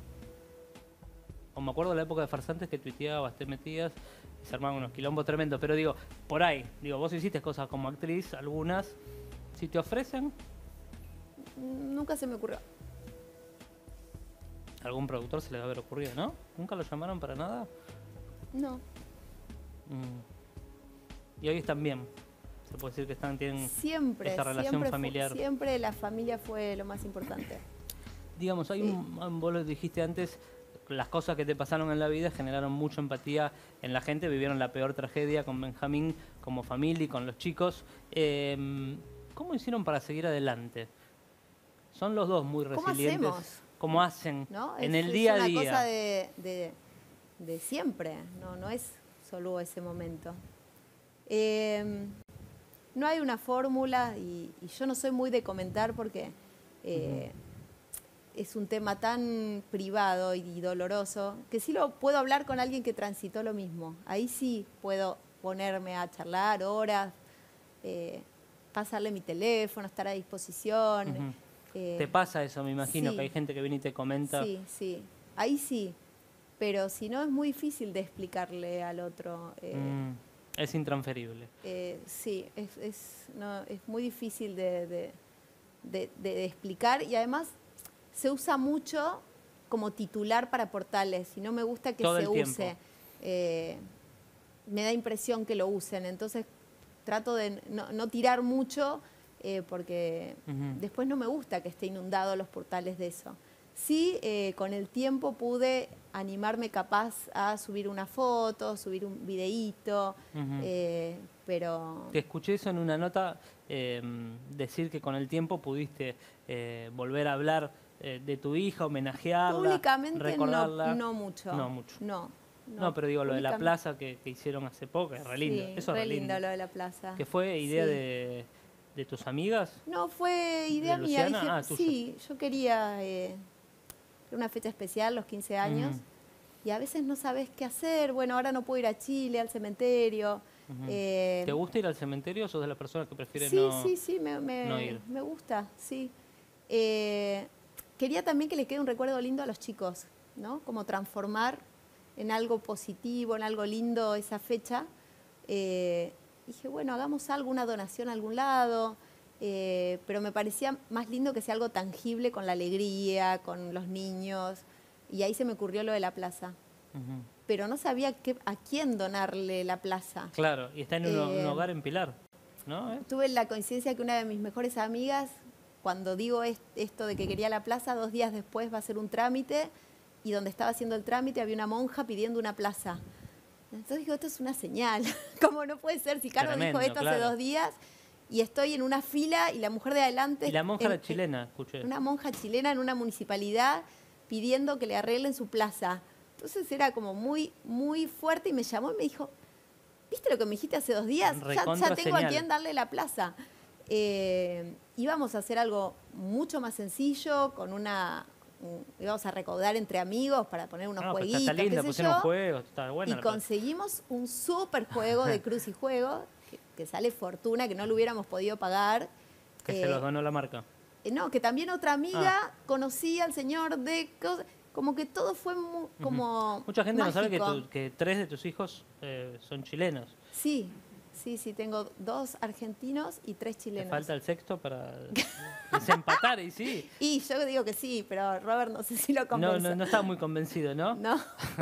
O me acuerdo de la época de Farsantes que tuiteabas, te metías y se armaban unos quilombos tremendos. Pero digo, por ahí, vos hiciste cosas como actriz, algunas. Si te ofrecen, Nunca se me ocurrió. algún productor se le va a haber ocurrido, ¿no? ¿Nunca lo llamaron para nada? No. Y hoy están bien. Se puede decir que tienen Siempre, esa relación siempre, familiar. siempre la familia fue lo más importante. Digamos, hay Sí. vos lo dijiste antes, las cosas que te pasaron en la vida generaron mucha empatía en la gente, vivieron la peor tragedia con Benjamín como familia y con los chicos. ¿Cómo hicieron para seguir adelante? Son los dos muy ¿Cómo resilientes. hacemos? ¿Cómo hacen ¿No? en Es- el día a Es día? una cosa de siempre, no es solo ese momento. No hay una fórmula y yo no soy muy de comentar porque es un tema tan privado y doloroso que sí lo puedo hablar con alguien que transitó lo mismo. Ahí sí puedo ponerme a charlar horas, pasarle mi teléfono, estar a disposición. Ujú. ¿Te pasa eso? Me imagino sí. que hay gente que viene y te comenta. Sí, ahí sí. pero si no es muy difícil de explicarle al otro. Es intransferible. Sí, no, es muy difícil de explicar y además se usa mucho como titular para portales y no me gusta que Todo se el tiempo. use. Me da impresión que lo usen, entonces trato de no tirar mucho porque después no me gusta que esté inundado los portales de eso. Sí, con el tiempo pude animarme capaz a subir una foto, subir un videíto, pero... Te escuché eso en una nota, decir que con el tiempo pudiste volver a hablar de tu hija, homenajearla, Públicamente recordarla. No mucho. No mucho. No, Pero digo, lo de la plaza que hicieron hace poco, es re lindo. Sí, Eso es re re lindo. lindo lo de la plaza. ¿Que fue idea Sí. de tus amigas? No, fue idea ¿De mía. Luciana? Dije, Tuya. sí, yo quería una fecha especial, los 15 años, y a veces no sabes qué hacer. Bueno, ahora no puedo ir a Chile, al cementerio. ¿Te gusta ir al cementerio o sos de las personas que prefieren Sí, no, sí, no ir? me gusta, sí. Quería también que le quede un recuerdo lindo a los chicos, ¿no? Como transformar en algo positivo, en algo lindo esa fecha. Dije, bueno, hagamos algo, una donación a algún lado, pero me parecía más lindo que sea algo tangible con la alegría, con los niños, y ahí se me ocurrió lo de la plaza. Pero no sabía a quién donarle la plaza. Claro, y está en un hogar en Pilar, ¿no? Tuve la coincidencia que una de mis mejores amigas, cuando digo esto de que quería la plaza, 2 días después va a hacer un trámite, y donde estaba haciendo el trámite había una monja pidiendo una plaza. Entonces digo, esto es una señal. ¿Cómo no puede ser? Si Caro Tremendo, dijo esto hace claro. 2 días y estoy en una fila y la mujer de adelante... Y la monja era chilena, escuché. Una monja chilena en una municipalidad pidiendo que le arreglen su plaza. Entonces era como muy, muy fuerte y me llamó y me dijo, ¿viste lo que me dijiste hace 2 días? Ya tengo Recontra a quién darle la plaza. Íbamos a hacer algo mucho más sencillo, íbamos a recaudar entre amigos para poner unos No, pero jueguitos, está linda, qué sé pusieron yo. juegos, está buena Y la plaza. conseguimos un súper juego de cruz y juego, que sale fortuna, que no lo hubiéramos podido pagar. Que se los donó la marca. No, que también otra amiga conocía al señor de cosas, como que todo fue como Mucha gente no sabe mágico. que 3 de tus hijos son chilenos. Sí, tengo 2 argentinos y 3 Te chilenos. falta el sexto para desempatar, y sí. Y yo digo que sí, pero Robert no sé si lo convence. No estaba muy convencido, ¿no? No.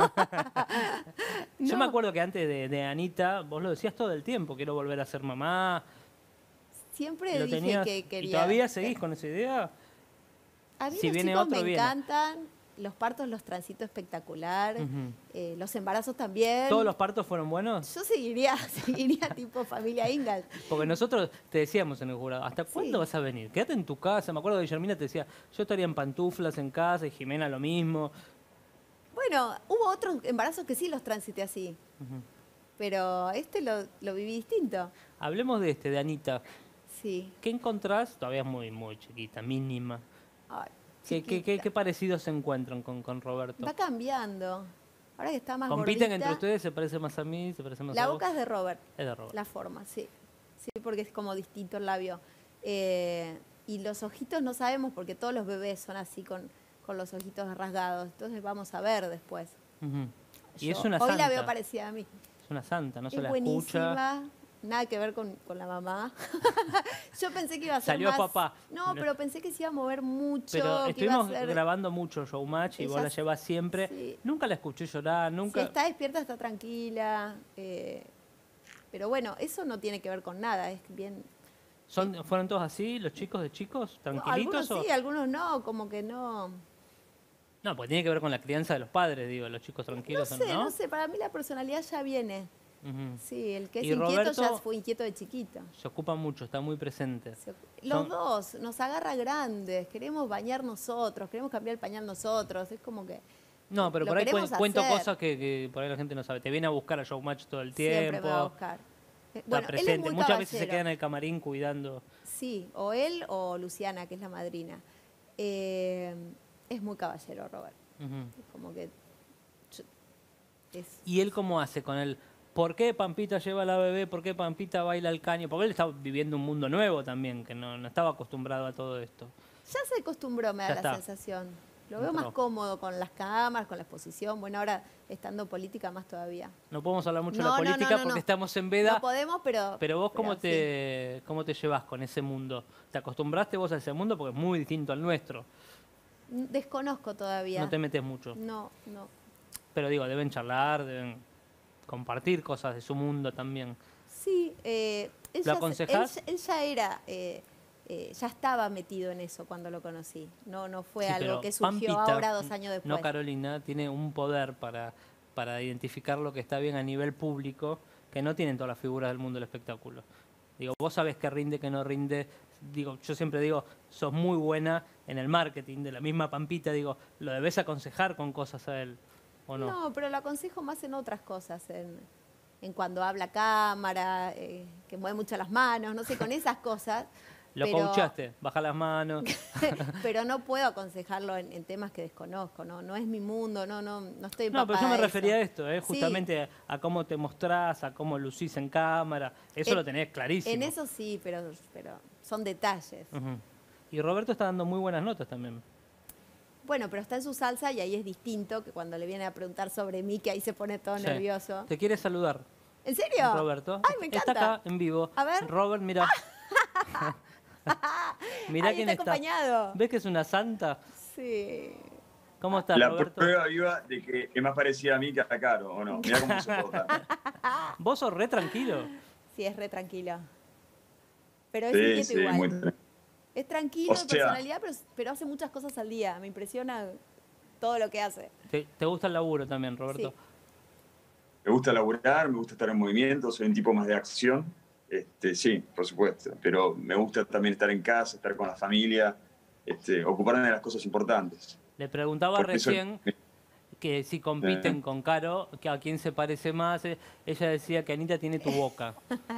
Yo No. me acuerdo que antes de Anita, vos lo decías todo el tiempo, quiero volver a ser mamá. Siempre Lo dije tenías, que quería. ¿y todavía seguís con esa idea? A mí Si los viene chicos otro, me viene. encantan, los partos los transito espectacular, los embarazos también. ¿Todos los partos fueron buenos? Yo seguiría tipo familia Ingalls. Porque nosotros te decíamos en el jurado, ¿hasta cuándo vas a venir? Quédate en tu casa. Me acuerdo que Guillermina te decía, yo estaría en pantuflas en casa, y Jimena lo mismo. Bueno, hubo otros embarazos que sí los transité así, pero lo viví distinto. Hablemos de Anita. Sí. ¿Qué encontrás? Todavía es muy, muy chiquita, mínima. Ay, ¿Qué parecidos se encuentran con Roberto? va cambiando. Ahora que está más ¿Compiten gordita, entre ustedes? ¿Se parece más a mí? ¿Se parece más a la vos? boca es de Robert, Es de Robert. la forma, sí. Sí, porque es como distinto el labio. Y los ojitos no sabemos porque todos los bebés son así con los ojitos rasgados. Entonces vamos a ver después. Ujú. Y Yo es una hoy santa. la veo parecida a mí. Es una santa, no se Es la buenísima. escucha. Nada que ver con la mamá. Yo pensé que iba a ser Salió más... papá. No, pero pensé que se iba a mover mucho. Pero que iba a estuvimos ser... grabando mucho Showmatch y vos Ella la llevas siempre. sí. Nunca la escuché llorar, Si nunca. está despierta, está tranquila. Pero bueno, eso no tiene que ver con nada. Es bien... ¿Fueron todos así, los chicos de chicos? No, ¿Tranquilitos? algunos sí, algunos no. Como que no... No, pues tiene que ver con la crianza de los padres, digo, los chicos No tranquilos, sé, ¿no? no sé. Para mí la personalidad ya viene. Ujú. Sí, el que es ¿Y inquieto Roberto? ya fue inquieto de chiquito. Se ocupa mucho, está muy presente. Los dos nos agarra grandes, queremos bañar nosotros, queremos cambiar el pañal nosotros, es como que No, pero lo por ahí queremos cuento hacer. cosas que por ahí la gente no sabe. Te viene a buscar a Showmatch todo el tiempo. siempre me va a buscar. Está Bueno, él es presente. muy Muchas veces se caballero. queda en el camarín cuidando. Sí, o él o Luciana, que es la madrina. Es muy caballero, Robert. Ujú. Es como que... ¿Y él cómo hace con él? ¿Por qué Pampita lleva a la bebé? ¿Por qué Pampita baila el caño? Porque él está viviendo un mundo nuevo también, que no estaba acostumbrado a todo esto. Ya se acostumbró, me Ya da la está. sensación. Lo veo más cómodo con las cámaras, con la exposición. Bueno, ahora estando política más todavía. No podemos hablar mucho de la política porque estamos en veda. No podemos, pero... Pero vos, ¿cómo te llevas con ese mundo? ¿Te acostumbraste vos a ese mundo? Porque es muy distinto al nuestro. Desconozco todavía. No te metes mucho. No. Pero digo, deben charlar, deben compartir cosas de su mundo también. Sí. ¿Lo aconsejás? Él ya era... ya estaba metido en eso cuando lo conocí. No fue algo que surgió Pampita, ahora 2 años después. No, Carolina, tiene un poder para identificar lo que está bien a nivel público que no tienen todas las figuras del mundo del espectáculo. Digo, vos sabés qué rinde, qué no rinde. Digo, yo siempre digo, sos muy buena en el marketing de la misma Pampita. Digo, lo debes aconsejar con cosas a él, ¿o no? No, pero lo aconsejo más en otras cosas, en cuando habla a cámara, que mueve mucho las manos, no sé, con esas cosas. Lo coachaste, baja las manos. Pero no puedo aconsejarlo en temas que desconozco, no es mi mundo, no estoy empapada. No, pero yo me de refería a eso. esto, justamente a cómo te mostrás, a cómo lucís en cámara. Eso lo tenés clarísimo. En eso sí, pero son detalles. Y Roberto está dando muy buenas notas también. Bueno, pero está en su salsa y ahí es distinto que cuando le viene a preguntar sobre mí, que ahí se pone todo nervioso. Te quiere saludar. ¿En serio? Roberto. Ay, me encanta. Está acá en vivo. A ver. Robert, mira. Mirá quién está está. Acompañado. ¿Ves que es una santa? Sí. ¿Cómo estás, La Roberto? prueba viva de que es más parecida a mí que a Caro, ¿o no? Mirá cómo se porta. ¿Vos sos re tranquilo? Sí, es re tranquilo. Pero es Sí, inquieto sí, igual. muy tranquilo. Es tranquilo O sea, de personalidad, pero hace muchas cosas al día. Me impresiona todo lo que hace. ¿Te gusta el laburo también, Roberto? Sí. Me gusta laburar, me gusta estar en movimiento, soy un tipo más de acción. Sí, por supuesto. Pero me gusta también estar en casa, estar con la familia, ocuparme de las cosas importantes. Le preguntaba Porque recién que si compiten con Caro, que a quién se parece más. Ella decía que Anita tiene tu boca.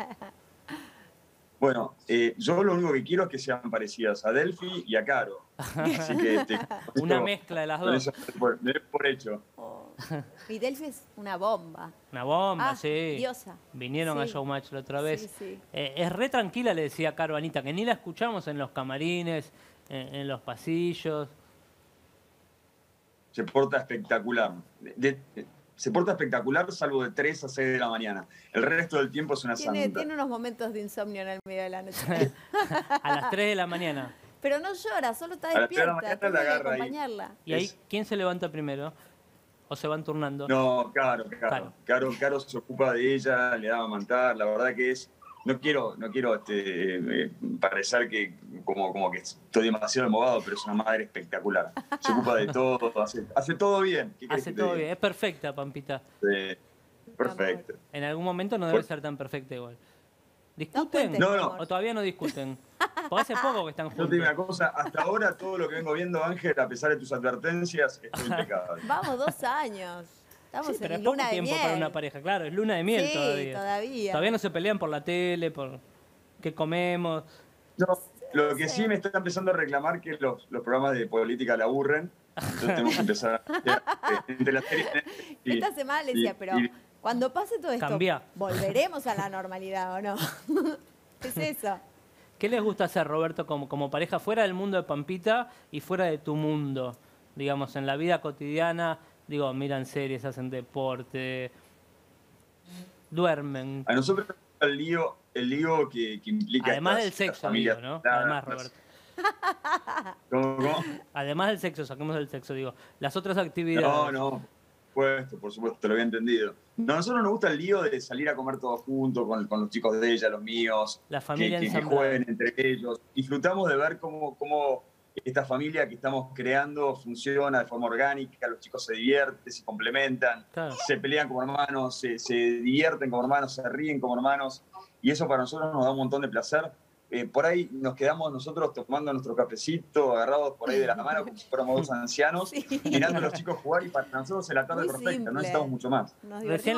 Bueno, yo lo único que quiero es que sean parecidas a Delphi y a Caro. Así que una mezcla de las dos. Me doy por hecho. Oh. Y Delphi es una bomba. Una bomba, sí. Diosa. Vinieron a Showmatch la otra vez. Sí. Es re tranquila, le decía Caro a Anita, que ni la escuchamos en los camarines, en los pasillos. Se porta espectacular. Se porta espectacular salvo de 3 a 6 de la mañana. El resto del tiempo es una santa. Tiene unos momentos de insomnio en el medio de la noche. A las 3 de la mañana. Pero no llora, solo está A las 3 de la despierta. mañana la Tengo que agarra ahí. acompañarla. ¿Y ahí quién se levanta primero? ¿O se van turnando? No, Caro se ocupa de ella, le da a amamantar. La verdad que es... No quiero parecer que como que estoy demasiado embobado, pero es una madre espectacular. Se ocupa de todo, hace todo bien. Hace todo bien, es perfecta, Pampita. Sí, perfecto. En algún momento no debe ser tan perfecta igual. ¿Discuten? No. ¿O todavía no discuten? Porque hace poco que están juntos. Yo te digo una cosa, hasta ahora todo lo que vengo viendo, Ángel, a pesar de tus advertencias, estoy impecable. Vamos, 2 años. Estamos pero en es poco luna de tiempo miel. para una pareja, claro, es luna de miel todavía. Todavía no se pelean por la tele, por qué comemos. No, lo que sí me está empezando a reclamar que los programas de política le aburren. Entonces tenemos que empezar entre las series. Esta semana le decía, pero cuando pase todo esto, ¿volveremos a la normalidad o no? Es eso. ¿Qué les gusta hacer, Roberto, como pareja fuera del mundo de Pampita y fuera de tu mundo? Digamos, en la vida cotidiana, digo, miran series, hacen deporte, duermen. A nosotros el lío que implica... Además del sexo, digo, ¿no? Además, Roberto. ¿Cómo? Además del sexo, saquemos del sexo, digo. Las otras actividades. No. Por supuesto, lo había entendido. No, a nosotros nos gusta el lío de salir a comer todos juntos con los chicos de ella, los míos, la familia que jueguen entre ellos. Disfrutamos de ver cómo esta familia que estamos creando funciona de forma orgánica, los chicos se divierten, se complementan, claro. Se pelean como hermanos, se divierten como hermanos, se ríen como hermanos, y eso para nosotros nos da un montón de placer. Por ahí nos quedamos nosotros tomando nuestro cafecito, agarrados por ahí de la mano, como si fuéramos 2 ancianos, mirando a los chicos jugar, y para nosotros es la tarde perfecta, no necesitamos mucho más. Recién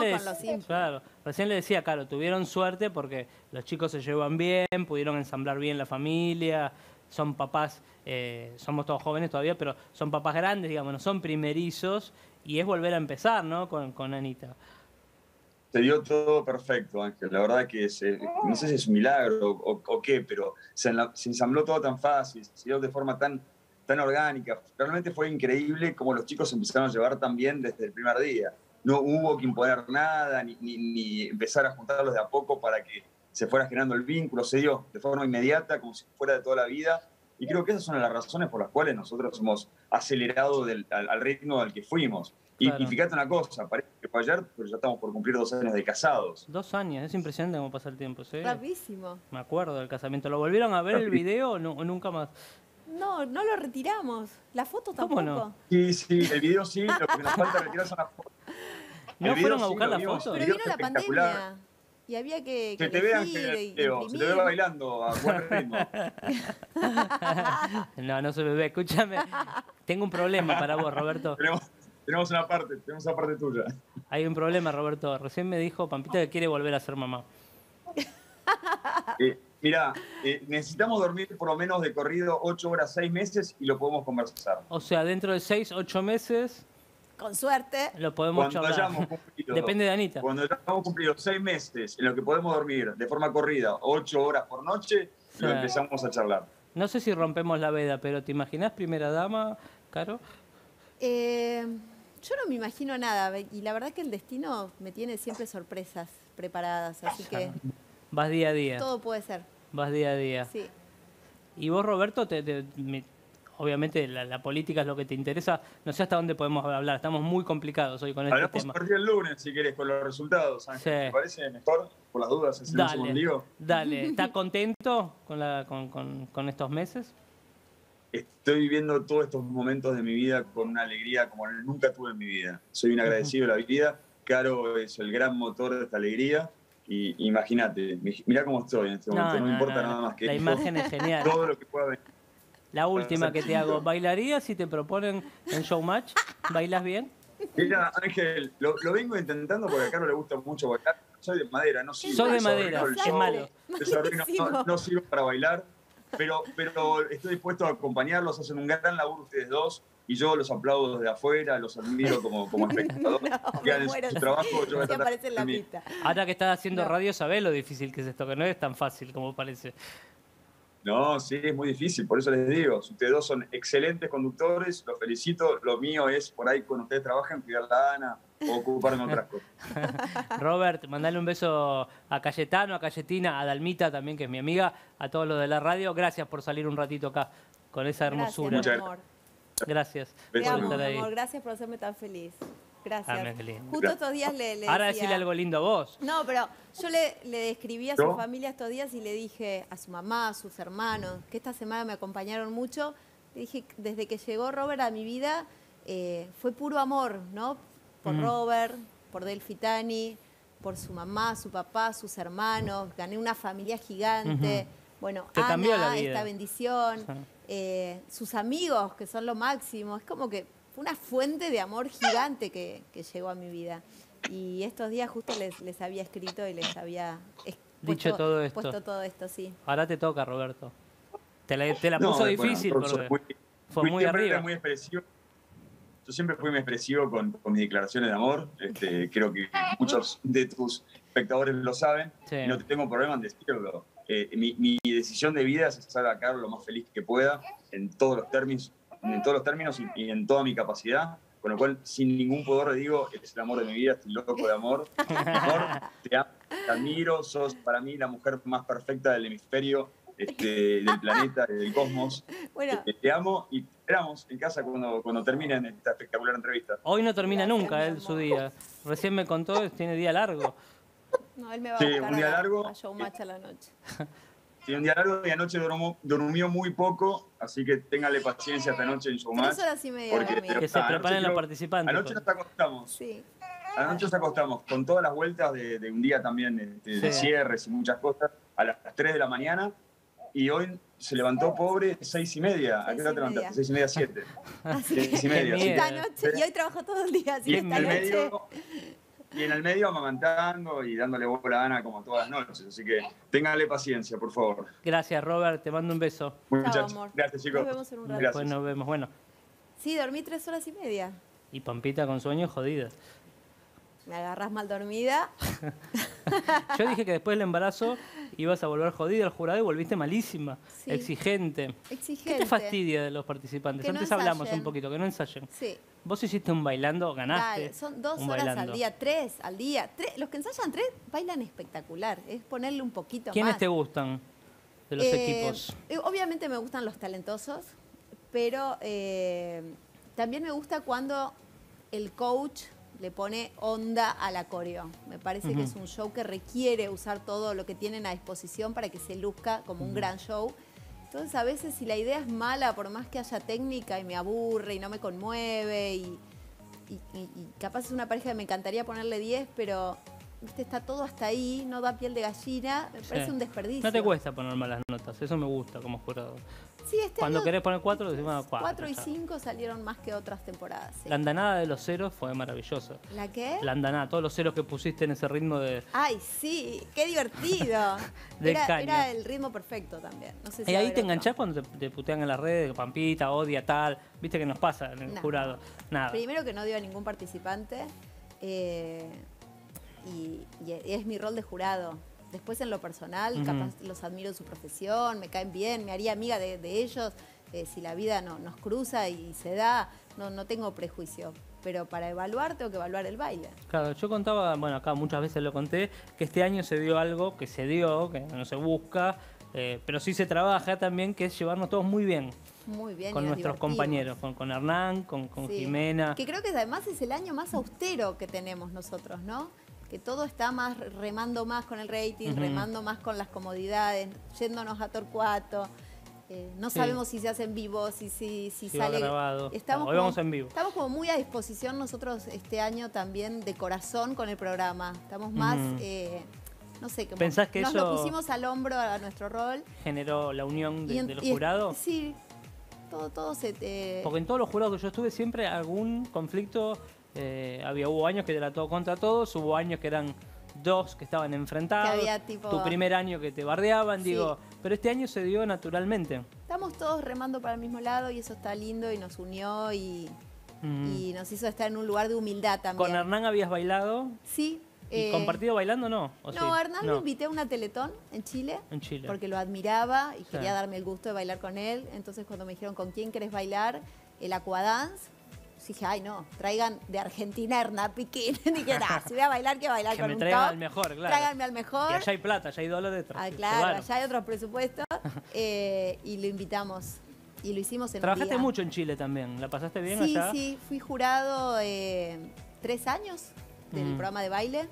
le decía, claro, tuvieron suerte porque los chicos se llevan bien, pudieron ensamblar bien la familia, son papás, somos todos jóvenes todavía, pero son papás grandes, digamos, no son primerizos, y es volver a empezar, ¿no? Con Anita. Se dio todo perfecto, Ángel. La verdad que no sé si es un milagro o qué, pero se ensambló todo tan fácil, se dio de forma tan tan orgánica. Realmente fue increíble cómo los chicos se empezaron a llevar tan bien desde el primer día. No hubo que imponer nada, ni empezar a juntarlos de a poco para que se fuera generando el vínculo. Se dio de forma inmediata, como si fuera de toda la vida. Y creo que esas son las razones por las cuales nosotros hemos acelerado al ritmo al que fuimos. Claro. Y fíjate una cosa, parece que fue ayer, pero ya estamos por cumplir 2 años de casados. 2 años, es impresionante cómo pasa el tiempo, ¿sí? Rapidísimo. Me acuerdo del casamiento. ¿Lo volvieron a ver el video o nunca más? No, no lo retiramos. La foto tampoco. ¿Cómo no? Sí, el video sí, lo que nos falta retirar son las fotos. ¿No fueron a buscar las fotos? Pero vino la pandemia. Y había que te vean que se te ve bailando a buen ritmo. No se me ve. Escúchame. Tengo un problema para vos, Roberto. Tenemos una parte tuya. Hay un problema, Roberto. Recién me dijo Pampita que quiere volver a ser mamá. Mirá, necesitamos dormir por lo menos de corrido 8 horas, 6 meses y lo podemos conversar. O sea, dentro de 6, 8 meses... Con suerte. Lo podemos charlar. Depende de Anita. Cuando hayamos cumplido 6 meses en los que podemos dormir de forma corrida 8 horas por noche, lo empezamos a charlar. No sé si rompemos la veda, pero ¿te imaginás primera dama, Caro? Yo no me imagino nada. Y la verdad que el destino me tiene siempre sorpresas preparadas. Así que... Vas día a día. Todo puede ser. Vas día a día. Sí. Y vos, Roberto, obviamente la política es lo que te interesa. No sé hasta dónde podemos hablar. Estamos muy complicados hoy con este tema. Hablamos a partir del lunes, si querés, con los resultados, Ángel. Sí. ¿Te parece mejor? Por las dudas, Dale. ¿Estás contento con estos meses? Estoy viviendo todos estos momentos de mi vida con una alegría como nunca tuve en mi vida. Soy un agradecido de la vida. Caro es el gran motor de esta alegría. Y imagínate, mirá cómo estoy en este momento. No importa nada más que la imagen es genial. Todo lo que pueda venir. La última que te hago, ¿bailarías si te proponen en Showmatch? ¿Bailas bien? Mira, Ángel, lo vengo intentando porque a Carlos le gusta mucho bailar. Soy de madera, no sirvo. Soy de madera, es malo. No sirvo para bailar, pero estoy dispuesto a acompañarlos. Hacen un gran laburo ustedes dos y yo los aplaudo desde afuera, los admiro como espectador. Su trabajo, yo voy a tratar en la pista. Ahora que estás haciendo radio, sabés lo difícil que es esto, que no es tan fácil como parece. No, sí, es muy difícil, por eso les digo, ustedes dos son excelentes conductores, los felicito, lo mío es por ahí cuando ustedes trabajan, cuidar la Ana o ocuparme en otras cosas. Robert, mandale un beso a Cayetano, a Cayetina, a Dalmita también, que es mi amiga, a todos los de la radio. Gracias por salir un ratito acá con esa hermosura. Gracias, amor. Gracias. Te amo, amor. Gracias por hacerme tan feliz. Gracias. Justo estos días le Ahora decía... decirle algo lindo a vos. No, pero yo le escribí a su familia estos días y le dije a su mamá, a sus hermanos, que esta semana me acompañaron mucho. Le dije, desde que llegó Robert a mi vida, fue puro amor, ¿no? Por Robert, por Delfitani, por su mamá, su papá, sus hermanos. Gané una familia gigante. Bueno, te cambió la vida. Esta bendición. Sus amigos, que son lo máximo. Es como que fue una fuente de amor gigante que llegó a mi vida. Y estos días justo les había escrito y les había puesto todo esto, sí. Ahora te toca, Roberto. Te la puso difícil porque fue muy arriba. Muy expresivo. Yo siempre fui muy expresivo con mis declaraciones de amor. Creo que muchos de tus espectadores lo saben. Sí. Y no tengo problema en decirlo. Mi decisión de vida es estar acá lo más feliz que pueda en todos los términos y en toda mi capacidad, con lo cual sin ningún pudor le digo, eres el amor de mi vida, estoy loco de amor. Amor, te amo, te admiro, sos para mí la mujer más perfecta del hemisferio, del planeta, del cosmos. Bueno. Te amo y te esperamos en casa cuando terminen esta espectacular entrevista. Hoy no termina nunca su día. Recién me contó, tiene día largo. No, él me va a buscar un día largo, a Showmatch a la noche. Sí, un día largo y anoche durmió muy poco, así que téngale paciencia esta noche en Showmatch. 3 horas y media. Que se preparen los participantes. Anoche nos acostamos. Sí. Anoche nos acostamos con todas las vueltas de un día también de cierres y muchas cosas a las 3 de la mañana. Y hoy se levantó pobre 6:30. ¿A qué hora te levantaste? 6:30, 7. 6:30. Esta noche, y hoy trabajo todo el día, así que esta noche... Y en el medio amamantando y dándole bola a Ana como todas las noches. Así que ténganle paciencia, por favor. Gracias, Robert. Te mando un beso. Muchas gracias, chicos. Nos vemos en un rato. Gracias. Pues nos vemos. Bueno. Sí, dormí 3 horas y media. Y Pampita con sueño jodida. Me agarrás mal dormida. Yo dije que después del embarazo ibas a volver jodida al jurado y volviste malísima, Sí. exigente. ¿Qué te fastidia de los participantes? Que no Antes hablamos ensayen. un poquito, que no ensayen. Sí. Vos hiciste un bailando, ganaste. Dale, son 2 un horas bailando. al día, 3 al día. Los que ensayan 3 bailan espectacular. Es ponerle un poquito ¿Quiénes más. te gustan de los equipos? Obviamente me gustan los talentosos, pero también me gusta cuando el coach le pone onda a la coreo. Me parece que es un show que requiere usar todo lo que tienen a disposición para que se luzca como un gran show. Entonces, a veces, si la idea es mala, por más que haya técnica y me aburre y no me conmueve, y capaz es una pareja que me encantaría ponerle 10, pero ¿viste? Está todo hasta ahí, no da piel de gallina, me parece un desperdicio. No te cuesta poner malas notas, eso me gusta como jurado. Sí, Cuando año, querés poner 4, decimos 4. 4 y 5 salieron más que otras temporadas. Sí. La andanada de los ceros fue maravillosa. ¿La qué? La andanada, todos los ceros que pusiste en ese ritmo de... Ay, sí, qué divertido. Caña. Era el ritmo perfecto también. No sé si Y va a ahí haber te otro. enganchás cuando te putean en las redes, que Pampita, odia, tal. Viste que nos pasa en el No. jurado. Nada. Primero que no dio a ningún participante y es mi rol de jurado. Después en lo personal, capaz los admiro en su profesión, me caen bien, me haría amiga de ellos. Si la vida nos cruza y se da, no tengo prejuicio. Pero para evaluar tengo que evaluar el baile. Claro, yo contaba, bueno, acá muchas veces lo conté, que este año se dio algo que se dio, que no se busca, pero sí se trabaja también, que es llevarnos todos muy bien. Muy bien. Con y nos nuestros divertimos. compañeros, con Hernán, con Sí. Jimena. Que creo que además es el año más austero que tenemos nosotros, ¿no? Que todo está más remando más con el rating, remando más con las comodidades, yéndonos a Torcuato. No sabemos si se hace en vivo, si sale grabado. Estamos Hoy vamos en vivo. Estamos como muy a disposición nosotros este año también de corazón con el programa. Estamos más, no sé, como ¿Pensás que nos eso lo pusimos al hombro a nuestro rol. generó la unión de los y jurados? Sí, todo se... Porque en todos los jurados que yo estuve siempre algún conflicto hubo años que era todo contra todos, hubo años que eran dos que estaban enfrentados, Que había tipo- tu primer año que te bardeaban, Sí. digo, pero este año se dio naturalmente. Estamos todos remando para el mismo lado y eso está lindo y nos unió y nos hizo estar en un lugar de humildad también. ¿Con Hernán habías bailado? Sí. ¿Y compartido bailando no? ¿O sí? No, a Hernán No, lo invité a una Teletón en Chile. en Chile. Porque lo admiraba y Sí. quería darme el gusto de bailar con él. Entonces cuando me dijeron ¿con quién querés bailar? El Aquadance. Dije, ay no, traigan de Argentina a Hernán Piquín. Dije, nah, si voy a bailar, que bailar Que con me un traigan top. al mejor, claro. Tráiganme al mejor. Y allá hay plata, allá hay dólares. Ah, se claro, van. allá hay otros presupuestos. Y lo invitamos. Y lo hicimos en un Trabajaste día. mucho en Chile también, ¿la pasaste bien Sí, allá? sí, fui jurado 3 años del programa de baile.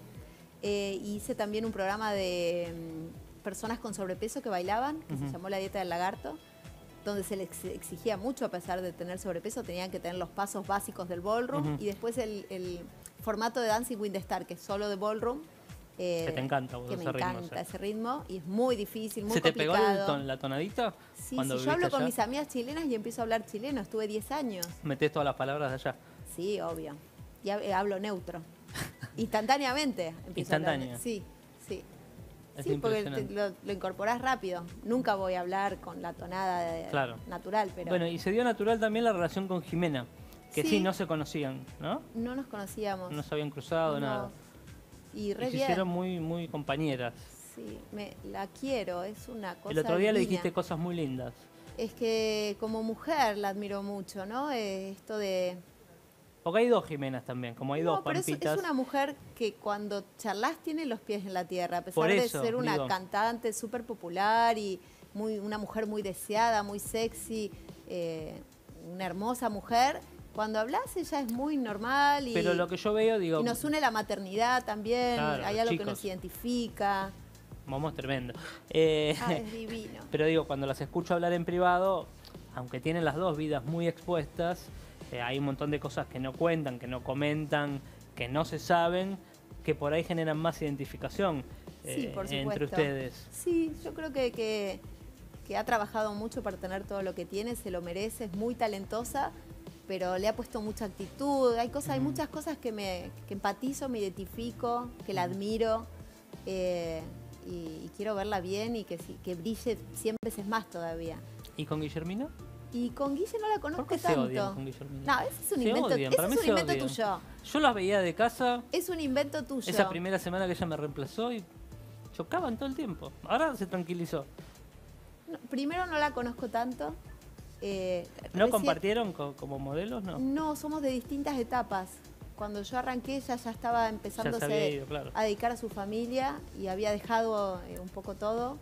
Hice también un programa de personas con sobrepeso que bailaban, que se llamó La Dieta del Lagarto, donde se les exigía mucho a pesar de tener sobrepeso, tenían que tener los pasos básicos del ballroom y después el formato de Dancing with the Star, que es solo de ballroom. Que te encanta vos que me ese ritmo, encanta sí. ese ritmo y es muy difícil, muy ¿Se te complicado. pegó la tonadita? Sí, cuando si yo hablo viviste con allá? mis amigas chilenas y empiezo a hablar chileno, estuve 10 años. ¿Metés todas las palabras de allá? Sí, obvio. Y hablo neutro. Instantáneamente empiezo a hablar. Instantáneo. Sí, sí. Es Sí, porque impresionante. lo incorporás rápido. Nunca voy a hablar con la tonada Claro. natural, pero Bueno, y se dio natural también la relación con Jimena, que sí, Sí. no se conocían, ¿no? no nos conocíamos. No se habían cruzado, No. nada. Y re Y se bien. hicieron muy, muy compañeras. Sí, la quiero, es una cosa El otro día le divina. dijiste cosas muy lindas. Es que como mujer la admiro mucho, ¿no? Esto de... Porque hay dos Jimenas también, como hay dos No, pero es Pampitas. una mujer que cuando charlas tiene los pies en la tierra, a pesar Por de eso, ser una digo. cantante súper popular y una mujer muy deseada, muy sexy, una hermosa mujer. Cuando hablas ella es muy normal y, Pero lo que yo veo, digo, y nos une la maternidad también, Claro, hay los algo que chicos. nos identifica. Momo es tremendo. Es divino. Pero digo, cuando las escucho hablar en privado, aunque tienen las dos vidas muy expuestas, hay un montón de cosas que no cuentan, que no comentan, que no se saben, que por ahí generan más identificación Sí, por supuesto. entre ustedes. Sí, yo creo que ha trabajado mucho para tener todo lo que tiene, se lo merece, es muy talentosa, pero le ha puesto mucha actitud. Hay muchas cosas que empatizo, me identifico, que la admiro y quiero verla bien y que brille 100 veces más todavía. ¿Y con Guillermina? Y con Guille no la conozco ¿Por qué tanto. se odian con Guillermina? No, ese es un Se invento, odian, ese para mí es un se invento odian. tuyo. Yo las veía de casa Es un invento tuyo. esa primera semana que ella me reemplazó y chocaban todo el tiempo. Ahora se tranquilizó. No, primero no la conozco tanto. ¿No compartieron como modelos? No. No, somos de distintas etapas. Cuando yo arranqué ella ya estaba empezándose a dedicar a su familia y había dejado un poco todo.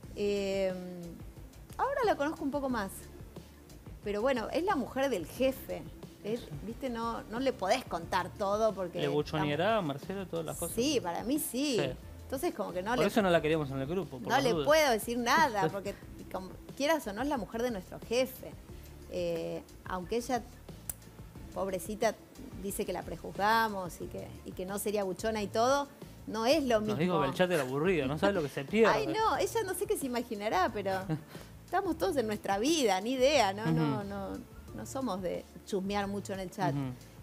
Ahora la conozco un poco más. Pero bueno, es la mujer del jefe. ¿Viste? No le podés contar todo porque... ¿Le buchoneará a Marcelo todas las cosas? Sí, para mí sí. Entonces como que no Por eso no la queríamos en el grupo. No le puedo decir nada porque quieras o no es la mujer de nuestro jefe. Aunque ella, pobrecita, dice que la prejuzgamos y que no sería buchona y todo, no es lo mismo. Nos digo que el chat era aburrido, no sabes lo que se pierde. Ay, no, ella no sé qué se imaginará, pero estamos todos en nuestra vida, ni idea, ¿no? No somos de chusmear mucho en el chat.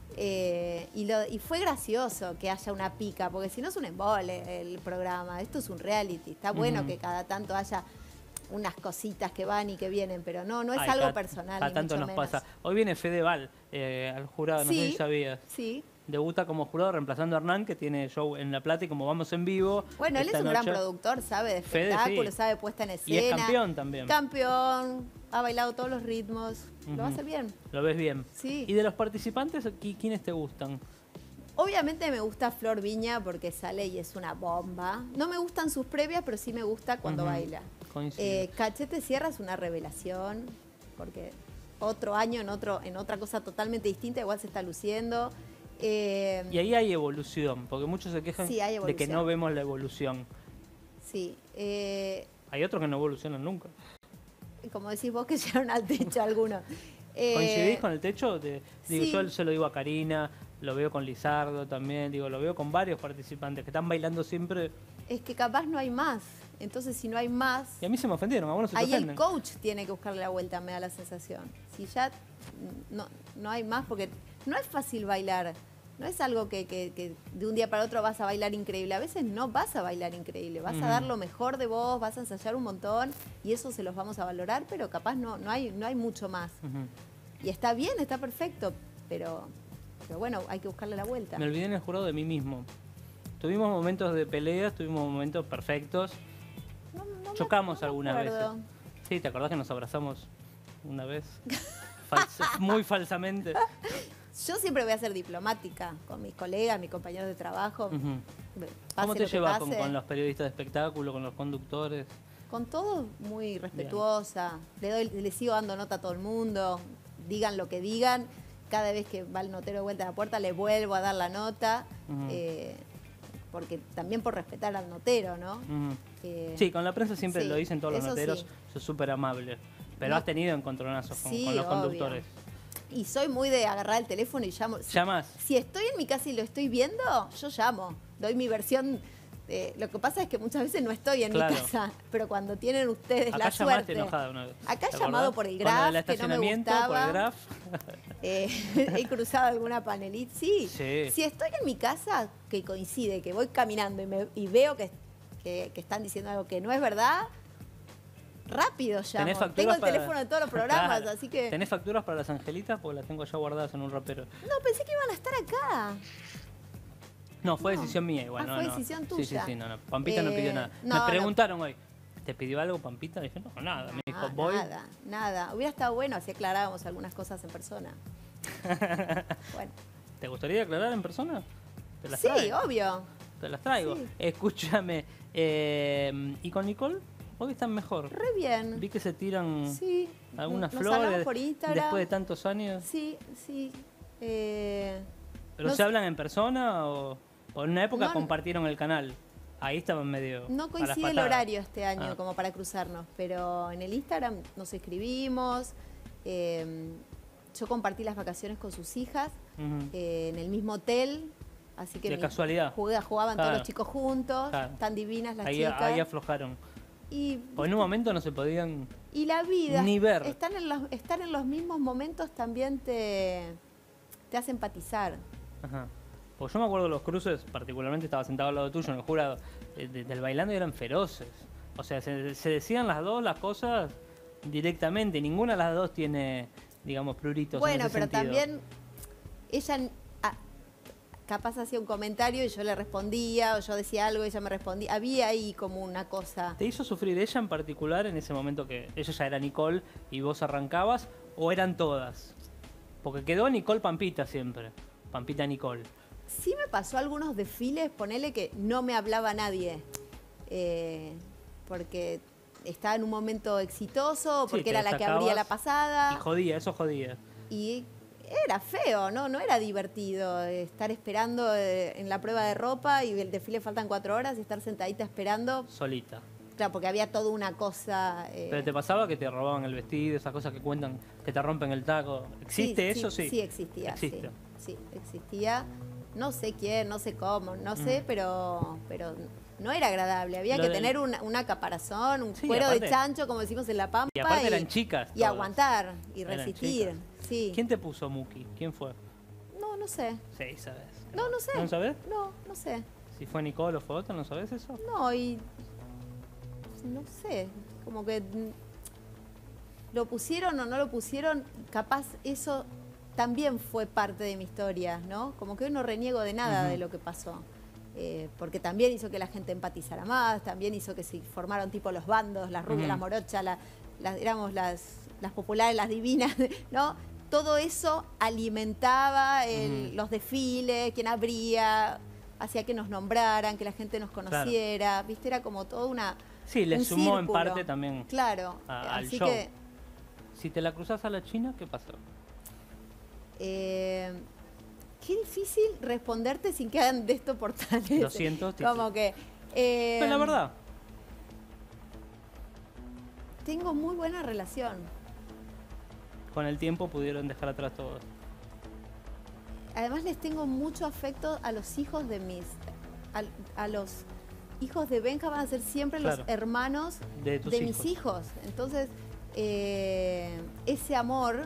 Y fue gracioso que haya una pica, porque si no es un embole el programa, esto es un reality. Está bueno que cada tanto haya unas cositas que van y que vienen, pero no es algo personal. A tanto nos pasa. Hoy viene Fedeval al jurado, no sé si sabías. Sí. Debuta como jurado reemplazando a Hernán, que tiene show en La Plata, y como vamos en vivo... Bueno, él es un gran productor, sabe de espectáculos, sabe puesta en escena. Y es campeón también. Campeón, ha bailado todos los ritmos, lo va a hacer bien. Lo ves bien. Sí. ¿Y de los participantes, quiénes te gustan? Obviamente me gusta Flor Viña porque sale y es una bomba. No me gustan sus previas, pero sí me gusta cuando baila. Cachete Sierra es una revelación, porque otro año en otra cosa totalmente distinta, igual se está luciendo. Y ahí hay evolución, porque muchos se quejan de que no vemos la evolución. Sí. Hay otros que no evolucionan nunca. Como decís vos, que llegaron al techo algunos. ¿Coincidís con el techo? Sí. Yo se lo digo a Karina, lo veo con Lizardo también, lo veo con varios participantes que están bailando siempre. Es que capaz no hay más. Entonces, si no hay más... Y a mí se me ofendieron, a vos no se te ofenden. Ahí el coach tiene que buscarle la vuelta, me da la sensación. Si ya no hay más, porque no es fácil bailar. No es algo que de un día para otro vas a bailar increíble. A veces no vas a bailar increíble. Vas a dar lo mejor de vos, vas a ensayar un montón y eso se los vamos a valorar, pero capaz no hay mucho más. Y está bien, está perfecto, pero bueno, hay que buscarle la vuelta. Me olvidé en el jurado de mí mismo. Tuvimos momentos de peleas, tuvimos momentos perfectos. Chocamos algunas veces. Sí, ¿te acordás que nos abrazamos una vez? Muy falsamente. Yo siempre voy a ser diplomática con mis colegas, mis compañeros de trabajo. ¿Cómo te llevas con los periodistas de espectáculo, con los conductores? Con todos muy respetuosa. Le sigo dando nota a todo el mundo. Digan lo que digan. Cada vez que va el notero de vuelta a la puerta le vuelvo a dar la nota. Porque también por respetar al notero, ¿no? Sí, con la prensa siempre lo dicen todos los noteros. Sos súper amable. Pero has tenido encontronazos con los conductores. Y soy muy de agarrar el teléfono y llamo. ¿Llamás? Si estoy en mi casa y lo estoy viendo, yo llamo. Doy mi versión. Lo que pasa es que muchas veces no estoy en mi casa, pero cuando tienen ustedes acá la suerte. Enojada una vez. Acá he llamado por el Graf, que no me gustaba. Por el Graf. He cruzado alguna panelita. Sí. Si estoy en mi casa, que coincide, que voy caminando y veo que están diciendo algo que no es verdad, rápido llamo. Tengo el teléfono de todos los programas, así que... ¿Tenés facturas para las angelitas? Porque las tengo ya guardadas en un ropero. No, pensé que iban a estar acá. No, fue decisión mía igual. Fue decisión tuya. Sí, no. Pampita no pidió nada. Me preguntaron hoy, ¿te pidió algo Pampita? Dije, no, nada. Me dijo, voy. Nada. Hubiera estado bueno así aclarábamos algunas cosas en persona. Bueno. ¿Te gustaría aclarar en persona? ¿Te las traigo? Sí, obvio. Te las traigo. Sí. Escúchame. ¿Y con Nicole? Hoy están mejor. Re bien. Vi que se tiran algunas nos flores por Instagram. Después de tantos años. Sí. ¿Pero se hablan en persona o en una época compartieron el canal? Ahí estaban medio... No coincide el horario este año como para cruzarnos, pero en el Instagram nos escribimos. Yo compartí las vacaciones con sus hijas en el mismo hotel. Así que de casualidad. Jugaban todos los chicos juntos. Tan divinas las chicas. Ahí aflojaron. O en un momento no se podían y la vida, ni ver. Estar en los mismos momentos también te hace empatizar. Ajá. Porque yo me acuerdo de los cruces, particularmente estaba sentado al lado tuyo en el jurado, del bailando y eran feroces. O sea, se decían las dos las cosas directamente. Ninguna de las dos tiene, digamos, pruritos. Bueno, en ese pero sentido. también ella capaz hacía un comentario y yo le respondía, o yo decía algo y ella me respondía. Había ahí como una cosa. ¿Te hizo sufrir ella en particular en ese momento que ella ya era Nicole y vos arrancabas, o eran todas? Porque quedó Nicole Pampita siempre, Pampita Nicole. Sí me pasó algunos desfiles, ponele que no me hablaba nadie, porque estaba en un momento exitoso, porque Sí, era la que abría la pasada. Y jodía, eso jodía. Y era feo, ¿no? No era divertido estar esperando en la prueba de ropa y el desfile faltan 4 horas y estar sentadita esperando. Solita. Claro, porque había toda una cosa... ¿Pero te pasaba que te robaban el vestido, esas cosas que cuentan, que te rompen el taco? ¿Existe eso? Sí, sí existía. Existe. Sí, existía. No sé quién, no sé cómo, no sé, pero no era agradable. Había que tener una caparazón, un cuero aparte, de chancho, como decimos en La Pampa. Y aparte eran chicas. Y aguantar, y resistir. Sí. ¿Quién te puso Muki? ¿Quién fue? No sé. Sí, sabes. No sé. ¿No sabes? No sé. Si fue Nicole o fue otra, ¿no sabes eso? No, y no sé, como que lo pusieron o no lo pusieron, capaz eso también fue parte de mi historia, ¿no? Como que hoy no reniego de nada de lo que pasó. Porque también hizo que la gente empatizara más, también hizo que se formaron tipo los bandos, las rubias, las morochas, éramos las populares, las divinas, ¿no? Todo eso alimentaba los desfiles, quien abría, hacía que nos nombraran, que la gente nos conociera, claro. ¿Viste? Era como toda una... Sí, le sumó en parte también claro, al así show. Que, si te la cruzas a la China, ¿qué pasó? Qué difícil responderte sin que hagan de esto portales. Lo siento. Como que... Pero la verdad. Tengo muy buena relación. Con el tiempo pudieron dejar atrás todo. Además les tengo mucho afecto a los hijos de a los hijos de Benja van a ser siempre los hermanos de mis hijos. Entonces, ese amor...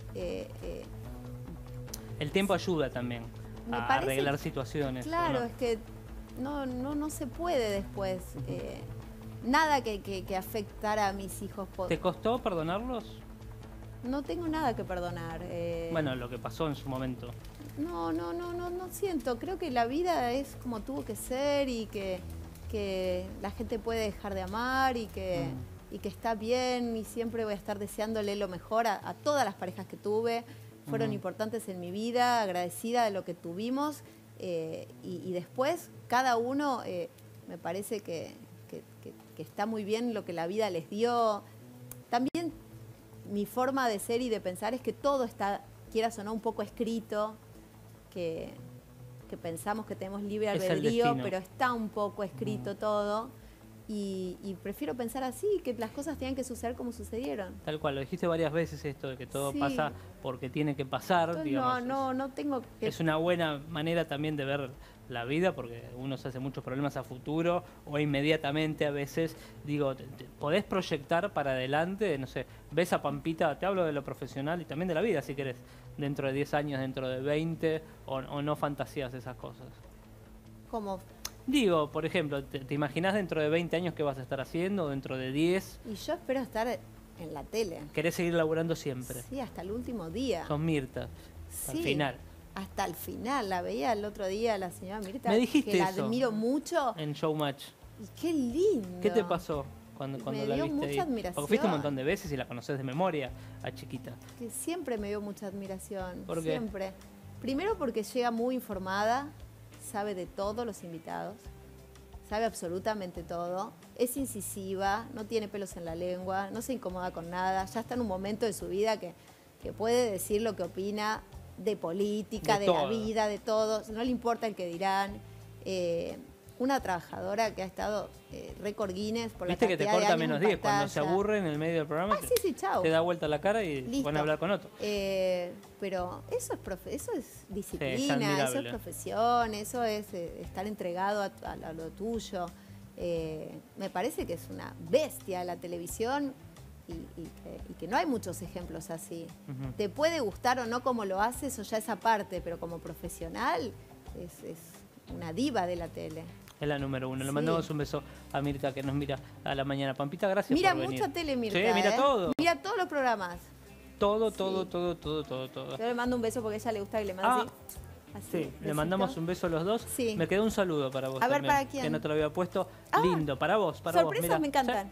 el tiempo ayuda también a arreglar situaciones. Claro, es que no se puede después. Nada que afectara a mis hijos. ¿Te costó perdonarlos? No tengo nada que perdonar. Bueno, lo que pasó en su momento. No siento. Creo que la vida es como tuvo que ser y que la gente puede dejar de amar y que está bien, y siempre voy a estar deseándole lo mejor a todas las parejas que tuve. Fueron importantes en mi vida, agradecida de lo que tuvimos, y después cada uno me parece que está muy bien lo que la vida les dio. También mi forma de ser y de pensar es que todo está, quieras o no, un poco escrito, que pensamos que tenemos libre albedrío, pero está un poco escrito todo. Y prefiero pensar así, que las cosas tienen que suceder como sucedieron. Tal cual, lo dijiste varias veces esto, de que todo pasa porque tiene que pasar. Entonces, digamos, no tengo que... Es una buena manera también de ver la vida, porque uno se hace muchos problemas a futuro o inmediatamente a veces. Digo, podés proyectar para adelante, no sé, ves a Pampita, te hablo de lo profesional y también de la vida, si querés, dentro de 10 años, dentro de 20, o no fantasías esas cosas. ¿Cómo? Digo, por ejemplo, ¿te imaginás dentro de 20 años qué vas a estar haciendo? ¿Dentro de 10? Y yo espero estar en la tele. ¿Querés seguir laburando siempre? Sí, hasta el último día. Sos Mirta, al final. Hasta el final. La veía el otro día la señora Mirta. Me dijiste que la eso admiro mucho. En Showmatch. Y qué lindo. ¿Qué te pasó cuando la viste? Me dio mucha admiración. Porque fuiste un montón de veces y la conoces de memoria a chiquita. Que siempre me dio mucha admiración. ¿Por qué? Siempre. Primero porque llega muy informada, sabe de todos los invitados. Sabe absolutamente todo, es incisiva, no tiene pelos en la lengua, no se incomoda con nada, ya está en un momento de su vida que puede decir lo que opina de política, de la vida, de todo, no le importa el que dirán. Una trabajadora que ha estado récord Guinness por la cantidad de años. Viste que te corta menos 10 cuando se aburre en el medio del programa. Sí, chao. Te da vuelta la cara y van a hablar con otro. Pero eso es disciplina, eso es profesión, eso es estar entregado a lo tuyo. Me parece que es una bestia la televisión y que no hay muchos ejemplos así. Te puede gustar o no como lo hace, eso ya es aparte, pero como profesional es una diva de la tele. Es la número 1. Le mandamos un beso a Mirta, que nos mira a la mañana. Pampita, gracias por venir. Mira mucha tele, Mirta. Sí, mira todo. Mira todos los programas. Todo. Yo le mando un beso porque a ella le gusta que le mande así. Sí, le mandamos un beso a los dos. Sí. Me quedó un saludo para vos. A ver, también, ¿para quién? que no te lo había puesto. Lindo, para vos, sorpresas vos. me encantan.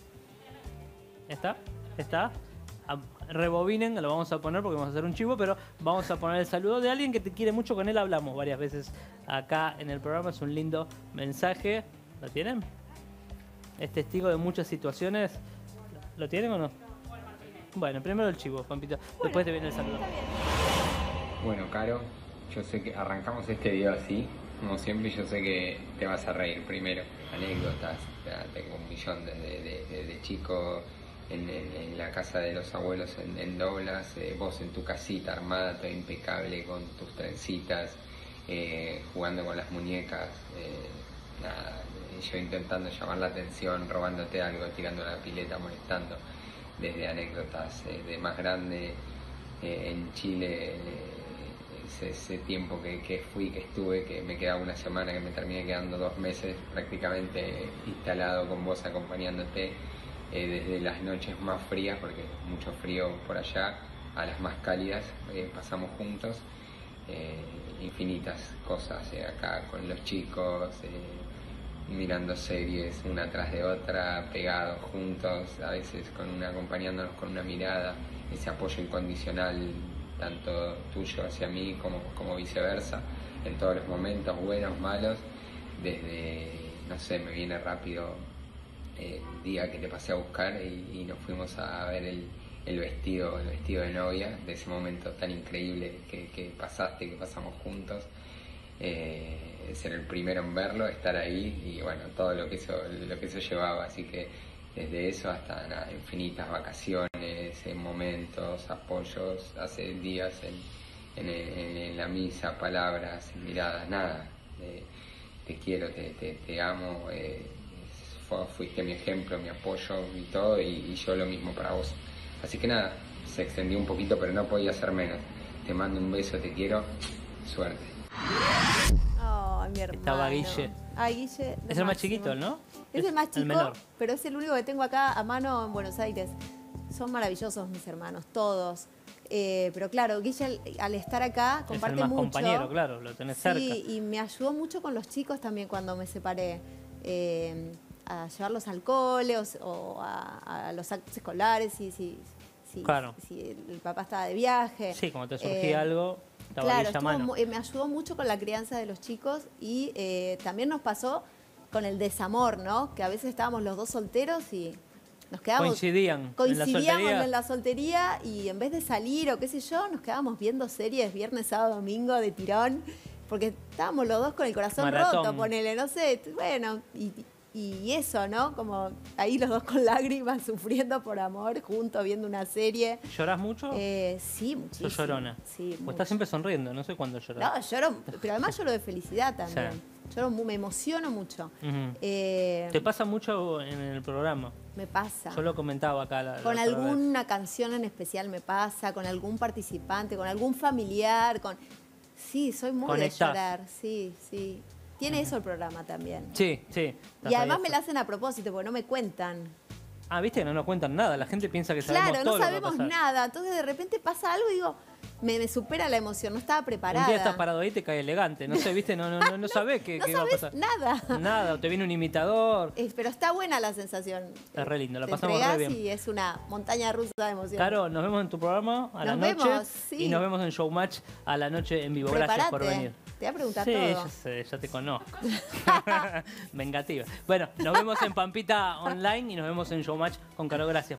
¿Está? Rebobinen, lo vamos a poner porque vamos a hacer un chivo, pero vamos a poner el saludo de alguien que te quiere mucho. Con él hablamos varias veces acá en el programa. Es un lindo mensaje. ¿Lo tienen? Es testigo de muchas situaciones. ¿Lo tienen o no? Bueno, primero el chivo, Pampito. Después te viene el saludo. Bueno, Caro, yo sé que arrancamos este video así, como siempre. Yo sé que te vas a reír primero. Anécdotas, ya tengo un millón de chico en la casa de los abuelos en Douglas, vos en tu casita armada, todo impecable, con tus trencitas, jugando con las muñecas, nada, yo intentando llamar la atención, robándote algo, tirando la pileta, molestando, desde anécdotas de más grande en Chile, ese tiempo que estuve, que me quedaba una semana, que me terminé quedando 2 meses prácticamente instalado con vos acompañándote, desde las noches más frías, porque mucho frío por allá, a las más cálidas, pasamos juntos infinitas cosas acá con los chicos, mirando series una tras de otra, pegados juntos, a veces acompañándonos con una mirada, ese apoyo incondicional tanto tuyo hacia mí como viceversa, en todos los momentos, buenos, malos, desde, no sé, me viene rápido el día que te pasé a buscar y nos fuimos a ver el vestido de novia, de ese momento tan increíble que pasamos juntos, ser el primero en verlo, estar ahí y bueno, todo lo que eso llevaba, así que desde eso hasta nada, infinitas vacaciones, momentos, apoyos, hace días en la misa, palabras, miradas, nada, te quiero, te amo, fuiste mi ejemplo, mi apoyo y todo, y yo lo mismo para vos. Así que nada, se extendió un poquito, pero no podía ser menos. Te mando un beso, te quiero, suerte. Oh, mi hermano. Estaba Guille. Guille. Es el más chiquito, ¿no? Es el más chico, menor. pero es el único que tengo acá a mano en Buenos Aires. Son maravillosos mis hermanos, todos. Pero claro, Guille al estar acá comparte es el más mucho. Compañero, claro, lo tenés cerca. Sí, y me ayudó mucho con los chicos también cuando me separé. A llevarlos al cole o a los actos escolares, claro. si el papá estaba de viaje. Sí, como te surgía algo, estaba claro, ahí a mano. me ayudó mucho con la crianza de los chicos y también nos pasó con el desamor, ¿no? Que a veces estábamos los dos solteros y nos quedábamos... Coincidíamos en la soltería y en vez de salir o qué sé yo, nos quedábamos viendo series viernes, sábado, domingo de tirón, porque estábamos los dos con el corazón roto, ponele, no sé, bueno, y eso, ¿no? Como ahí los dos con lágrimas, sufriendo por amor, juntos, viendo una serie. ¿Llorás mucho? Sí, muchísimo. ¿Sos llorona? Sí, pues estás siempre sonriendo, no sé cuándo llorás. No, lloro, pero además lloro de felicidad también. Sí. Me emociono mucho. ¿Te pasa mucho en el programa? Me pasa. Yo lo comentaba acá. Con alguna canción en especial me pasa, con algún participante, con algún familiar, Sí, soy muy Conectás. de llorar, sí. Tiene eso el programa también. Sí. Y además me lo hacen a propósito, porque no me cuentan. Ah, viste que no nos cuentan nada. La gente piensa que sabemos todo. Claro, no sabemos sabemos lo que va a pasar. nada. Entonces de repente pasa algo y digo, me supera la emoción, no estaba preparada. Un día estás parado ahí y te cae elegante. No sé, viste, no sabés qué va a pasar. Nada. Nada, o te viene un imitador. Pero está buena la sensación. Es re lindo, la Te pasamos re bien. Y es una montaña rusa de emociones. Caro, nos vemos en tu programa a la noche. Vemos, sí. Y nos vemos en Showmatch a la noche en vivo. Gracias por venir. Te voy a preguntar sí, todo. Ya te conozco. Vengativa. Bueno, nos vemos en Pampita Online y nos vemos en Showmatch con Caro. Gracias.